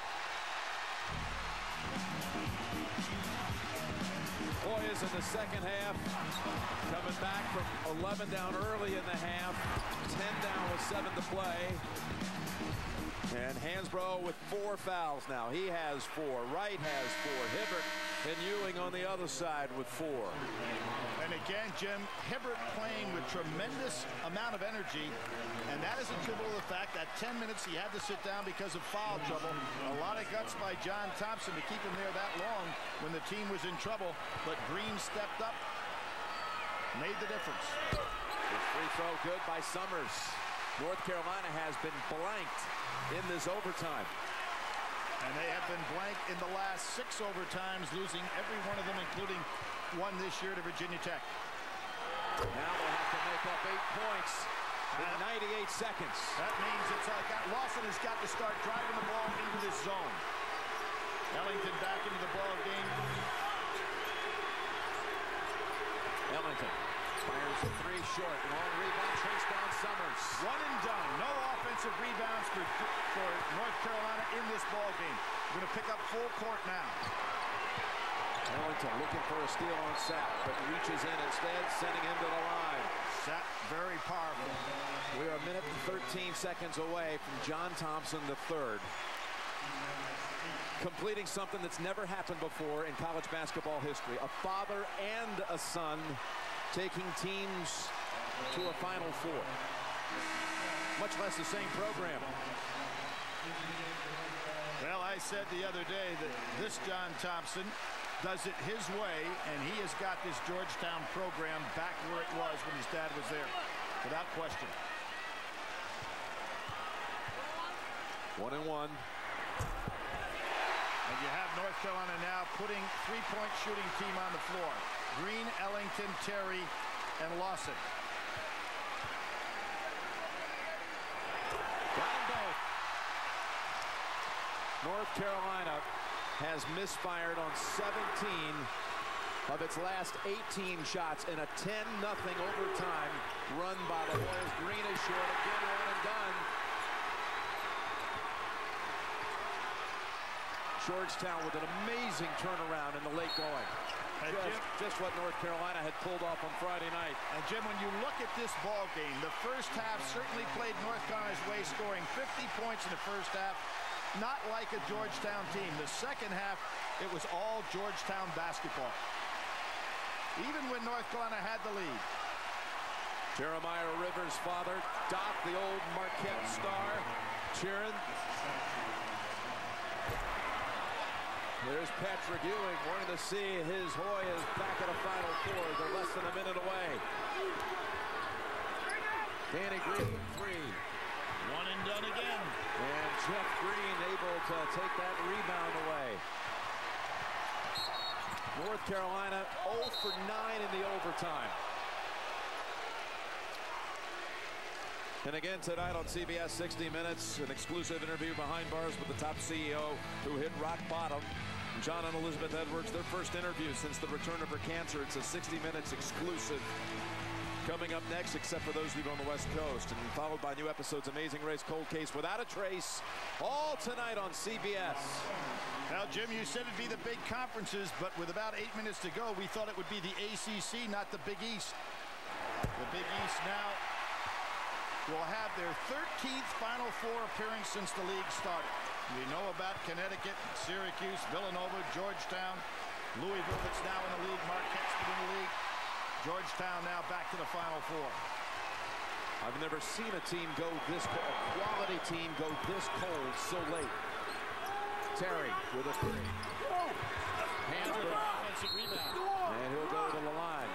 Hoyas in the second half, coming back from 11 down early in the half, 10 down with 7 to play. And Hansbrough with 4 fouls now. He has 4. Wright has 4. Hibbert and Ewing on the other side with 4. And again, Jim, Hibbert playing with tremendous amount of energy, and that is attributable to the fact that 10 minutes he had to sit down because of foul trouble. A lot of guts by John Thompson to keep him there that long when the team was in trouble, but Green stepped up, made the difference. The free throw good by Summers. North Carolina has been blanked in this overtime. And they have been blanked in the last 6 overtimes, losing every one of them, including one this year to Virginia Tech. Now they'll have to make up 8 points in 98 seconds. That means Lawson has got to start driving the ball into this zone. Ellington back into the ball game. Ellington fires a 3 short. Long rebound, chased down Summers. 1 and done. No offensive rebounds for North Carolina in this ball game. We're going to pick up full court now. Ellington looking for a steal on Sapp, but reaches in instead, sending him to the line. Sapp very powerful. We are a minute and 13 seconds away from John Thompson III completing something that's never happened before in college basketball history. A father and a son taking teams to a Final Four. Much less the same program. Well, I said the other day that this John Thompson does it his way, and he has got this Georgetown program back where it was when his dad was there, without question. 1 and 1. And you have North Carolina now putting 3-point shooting team on the floor. Green, Ellington, Terry, and Lawson. Got them both. North Carolina has misfired on 17 of its last 18 shots in a 10-0 overtime run by the Hoyas. Green is short again, 1 and done. Georgetown with an amazing turnaround in the late going. Just what North Carolina had pulled off on Friday night. And Jim, when you look at this ball game, the first half certainly played North Carolina's way, scoring 50 points in the first half. Not like a Georgetown team. The second half, it was all Georgetown basketball. Even when North Carolina had the lead. Jeremiah Rivers' father, Doc, the old Marquette star, cheering. There's Patrick Ewing wanting to see his Hoyas back at a Final Four. They're less than a minute away. Danny Green, 3. 1 and done again. And Jeff Green able to take that rebound away. North Carolina 0 for 9 in the overtime. And again tonight on CBS 60 Minutes, an exclusive interview behind bars with the top CEO who hit rock bottom. John and Elizabeth Edwards, their first interview since the return of her cancer. It's a 60 Minutes exclusive coming up next, except for those of you on the West Coast, and followed by new episodes Amazing Race, Cold Case, Without a Trace, all tonight on CBS. Now, Jim, you said it'd be the big conferences, but with about 8 minutes to go, we thought it would be the ACC, not the Big East. The Big East now will have their 13th Final Four appearance since the league started. We know about Connecticut, Syracuse, Villanova, Georgetown, Louisville that's now in the league, Marquette's been in the league. Georgetown now back to the Final Four. I've never seen a team go this, a quality team go this cold so late. Terry with a three. Hands with an offensive rebound. And he'll go to the line.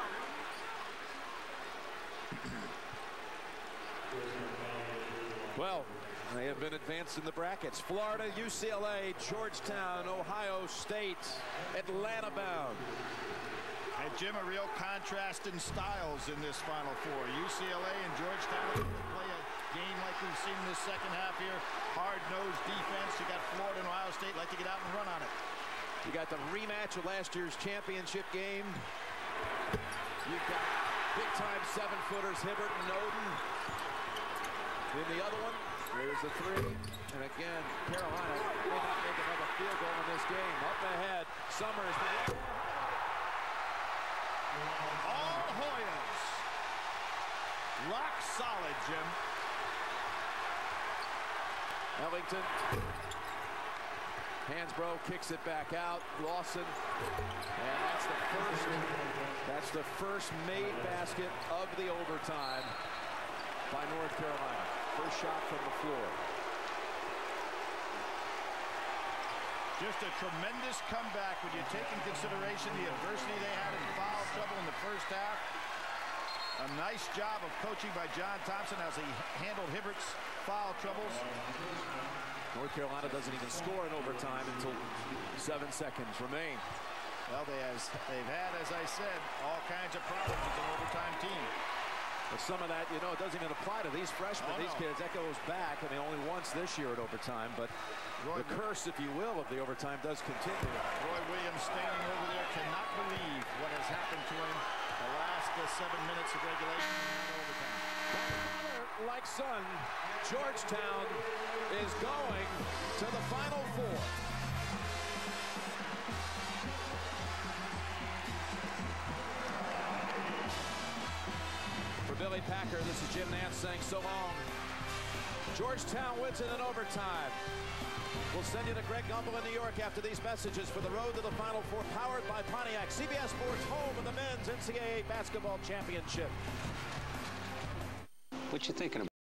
Well, they have been advanced in the brackets. Florida, UCLA, Georgetown, Ohio State, Atlanta bound. And Jim, a real contrast in styles in this Final Four. UCLA and Georgetown play a game like we've seen in the second half here. Hard-nosed defense. You got Florida and Ohio State like to get out and run on it. You got the rematch of last year's championship game. You've got big-time seven-footers Hibbert and Oden. In the other one, there's the three. And again, Carolina may not make another field goal in this game. Up ahead, Summers. All Hoyas. Rock solid, Jim. Ellington. Hansbrough kicks it back out. Lawson. And that's the first made basket of the overtime by North Carolina. First shot from the floor. Just a tremendous comeback when you take in consideration the adversity they had in foul trouble in the first half. A nice job of coaching by John Thompson as he handled Hibbert's foul troubles. North Carolina doesn't even score in overtime until 7 seconds remain. Well, they've had, as I said, all kinds of problems as an overtime team. But some of that, you know, it doesn't even apply to these freshmen, these kids. That goes back. I mean, only once this year at overtime, but the curse, if you will, of the overtime does continue. Roy Williams standing over there cannot believe what has happened to him the last 7 minutes of regulation and overtime. Like son, Georgetown is going to the Final Four. For Billy Packer, this is Jim Nance saying so long. Georgetown wins it in overtime. We'll send you to Greg Gumbel in New York after these messages for the road to the Final Four, powered by Pontiac. CBS Sports, home of the men's NCAA basketball championship. What you thinking about?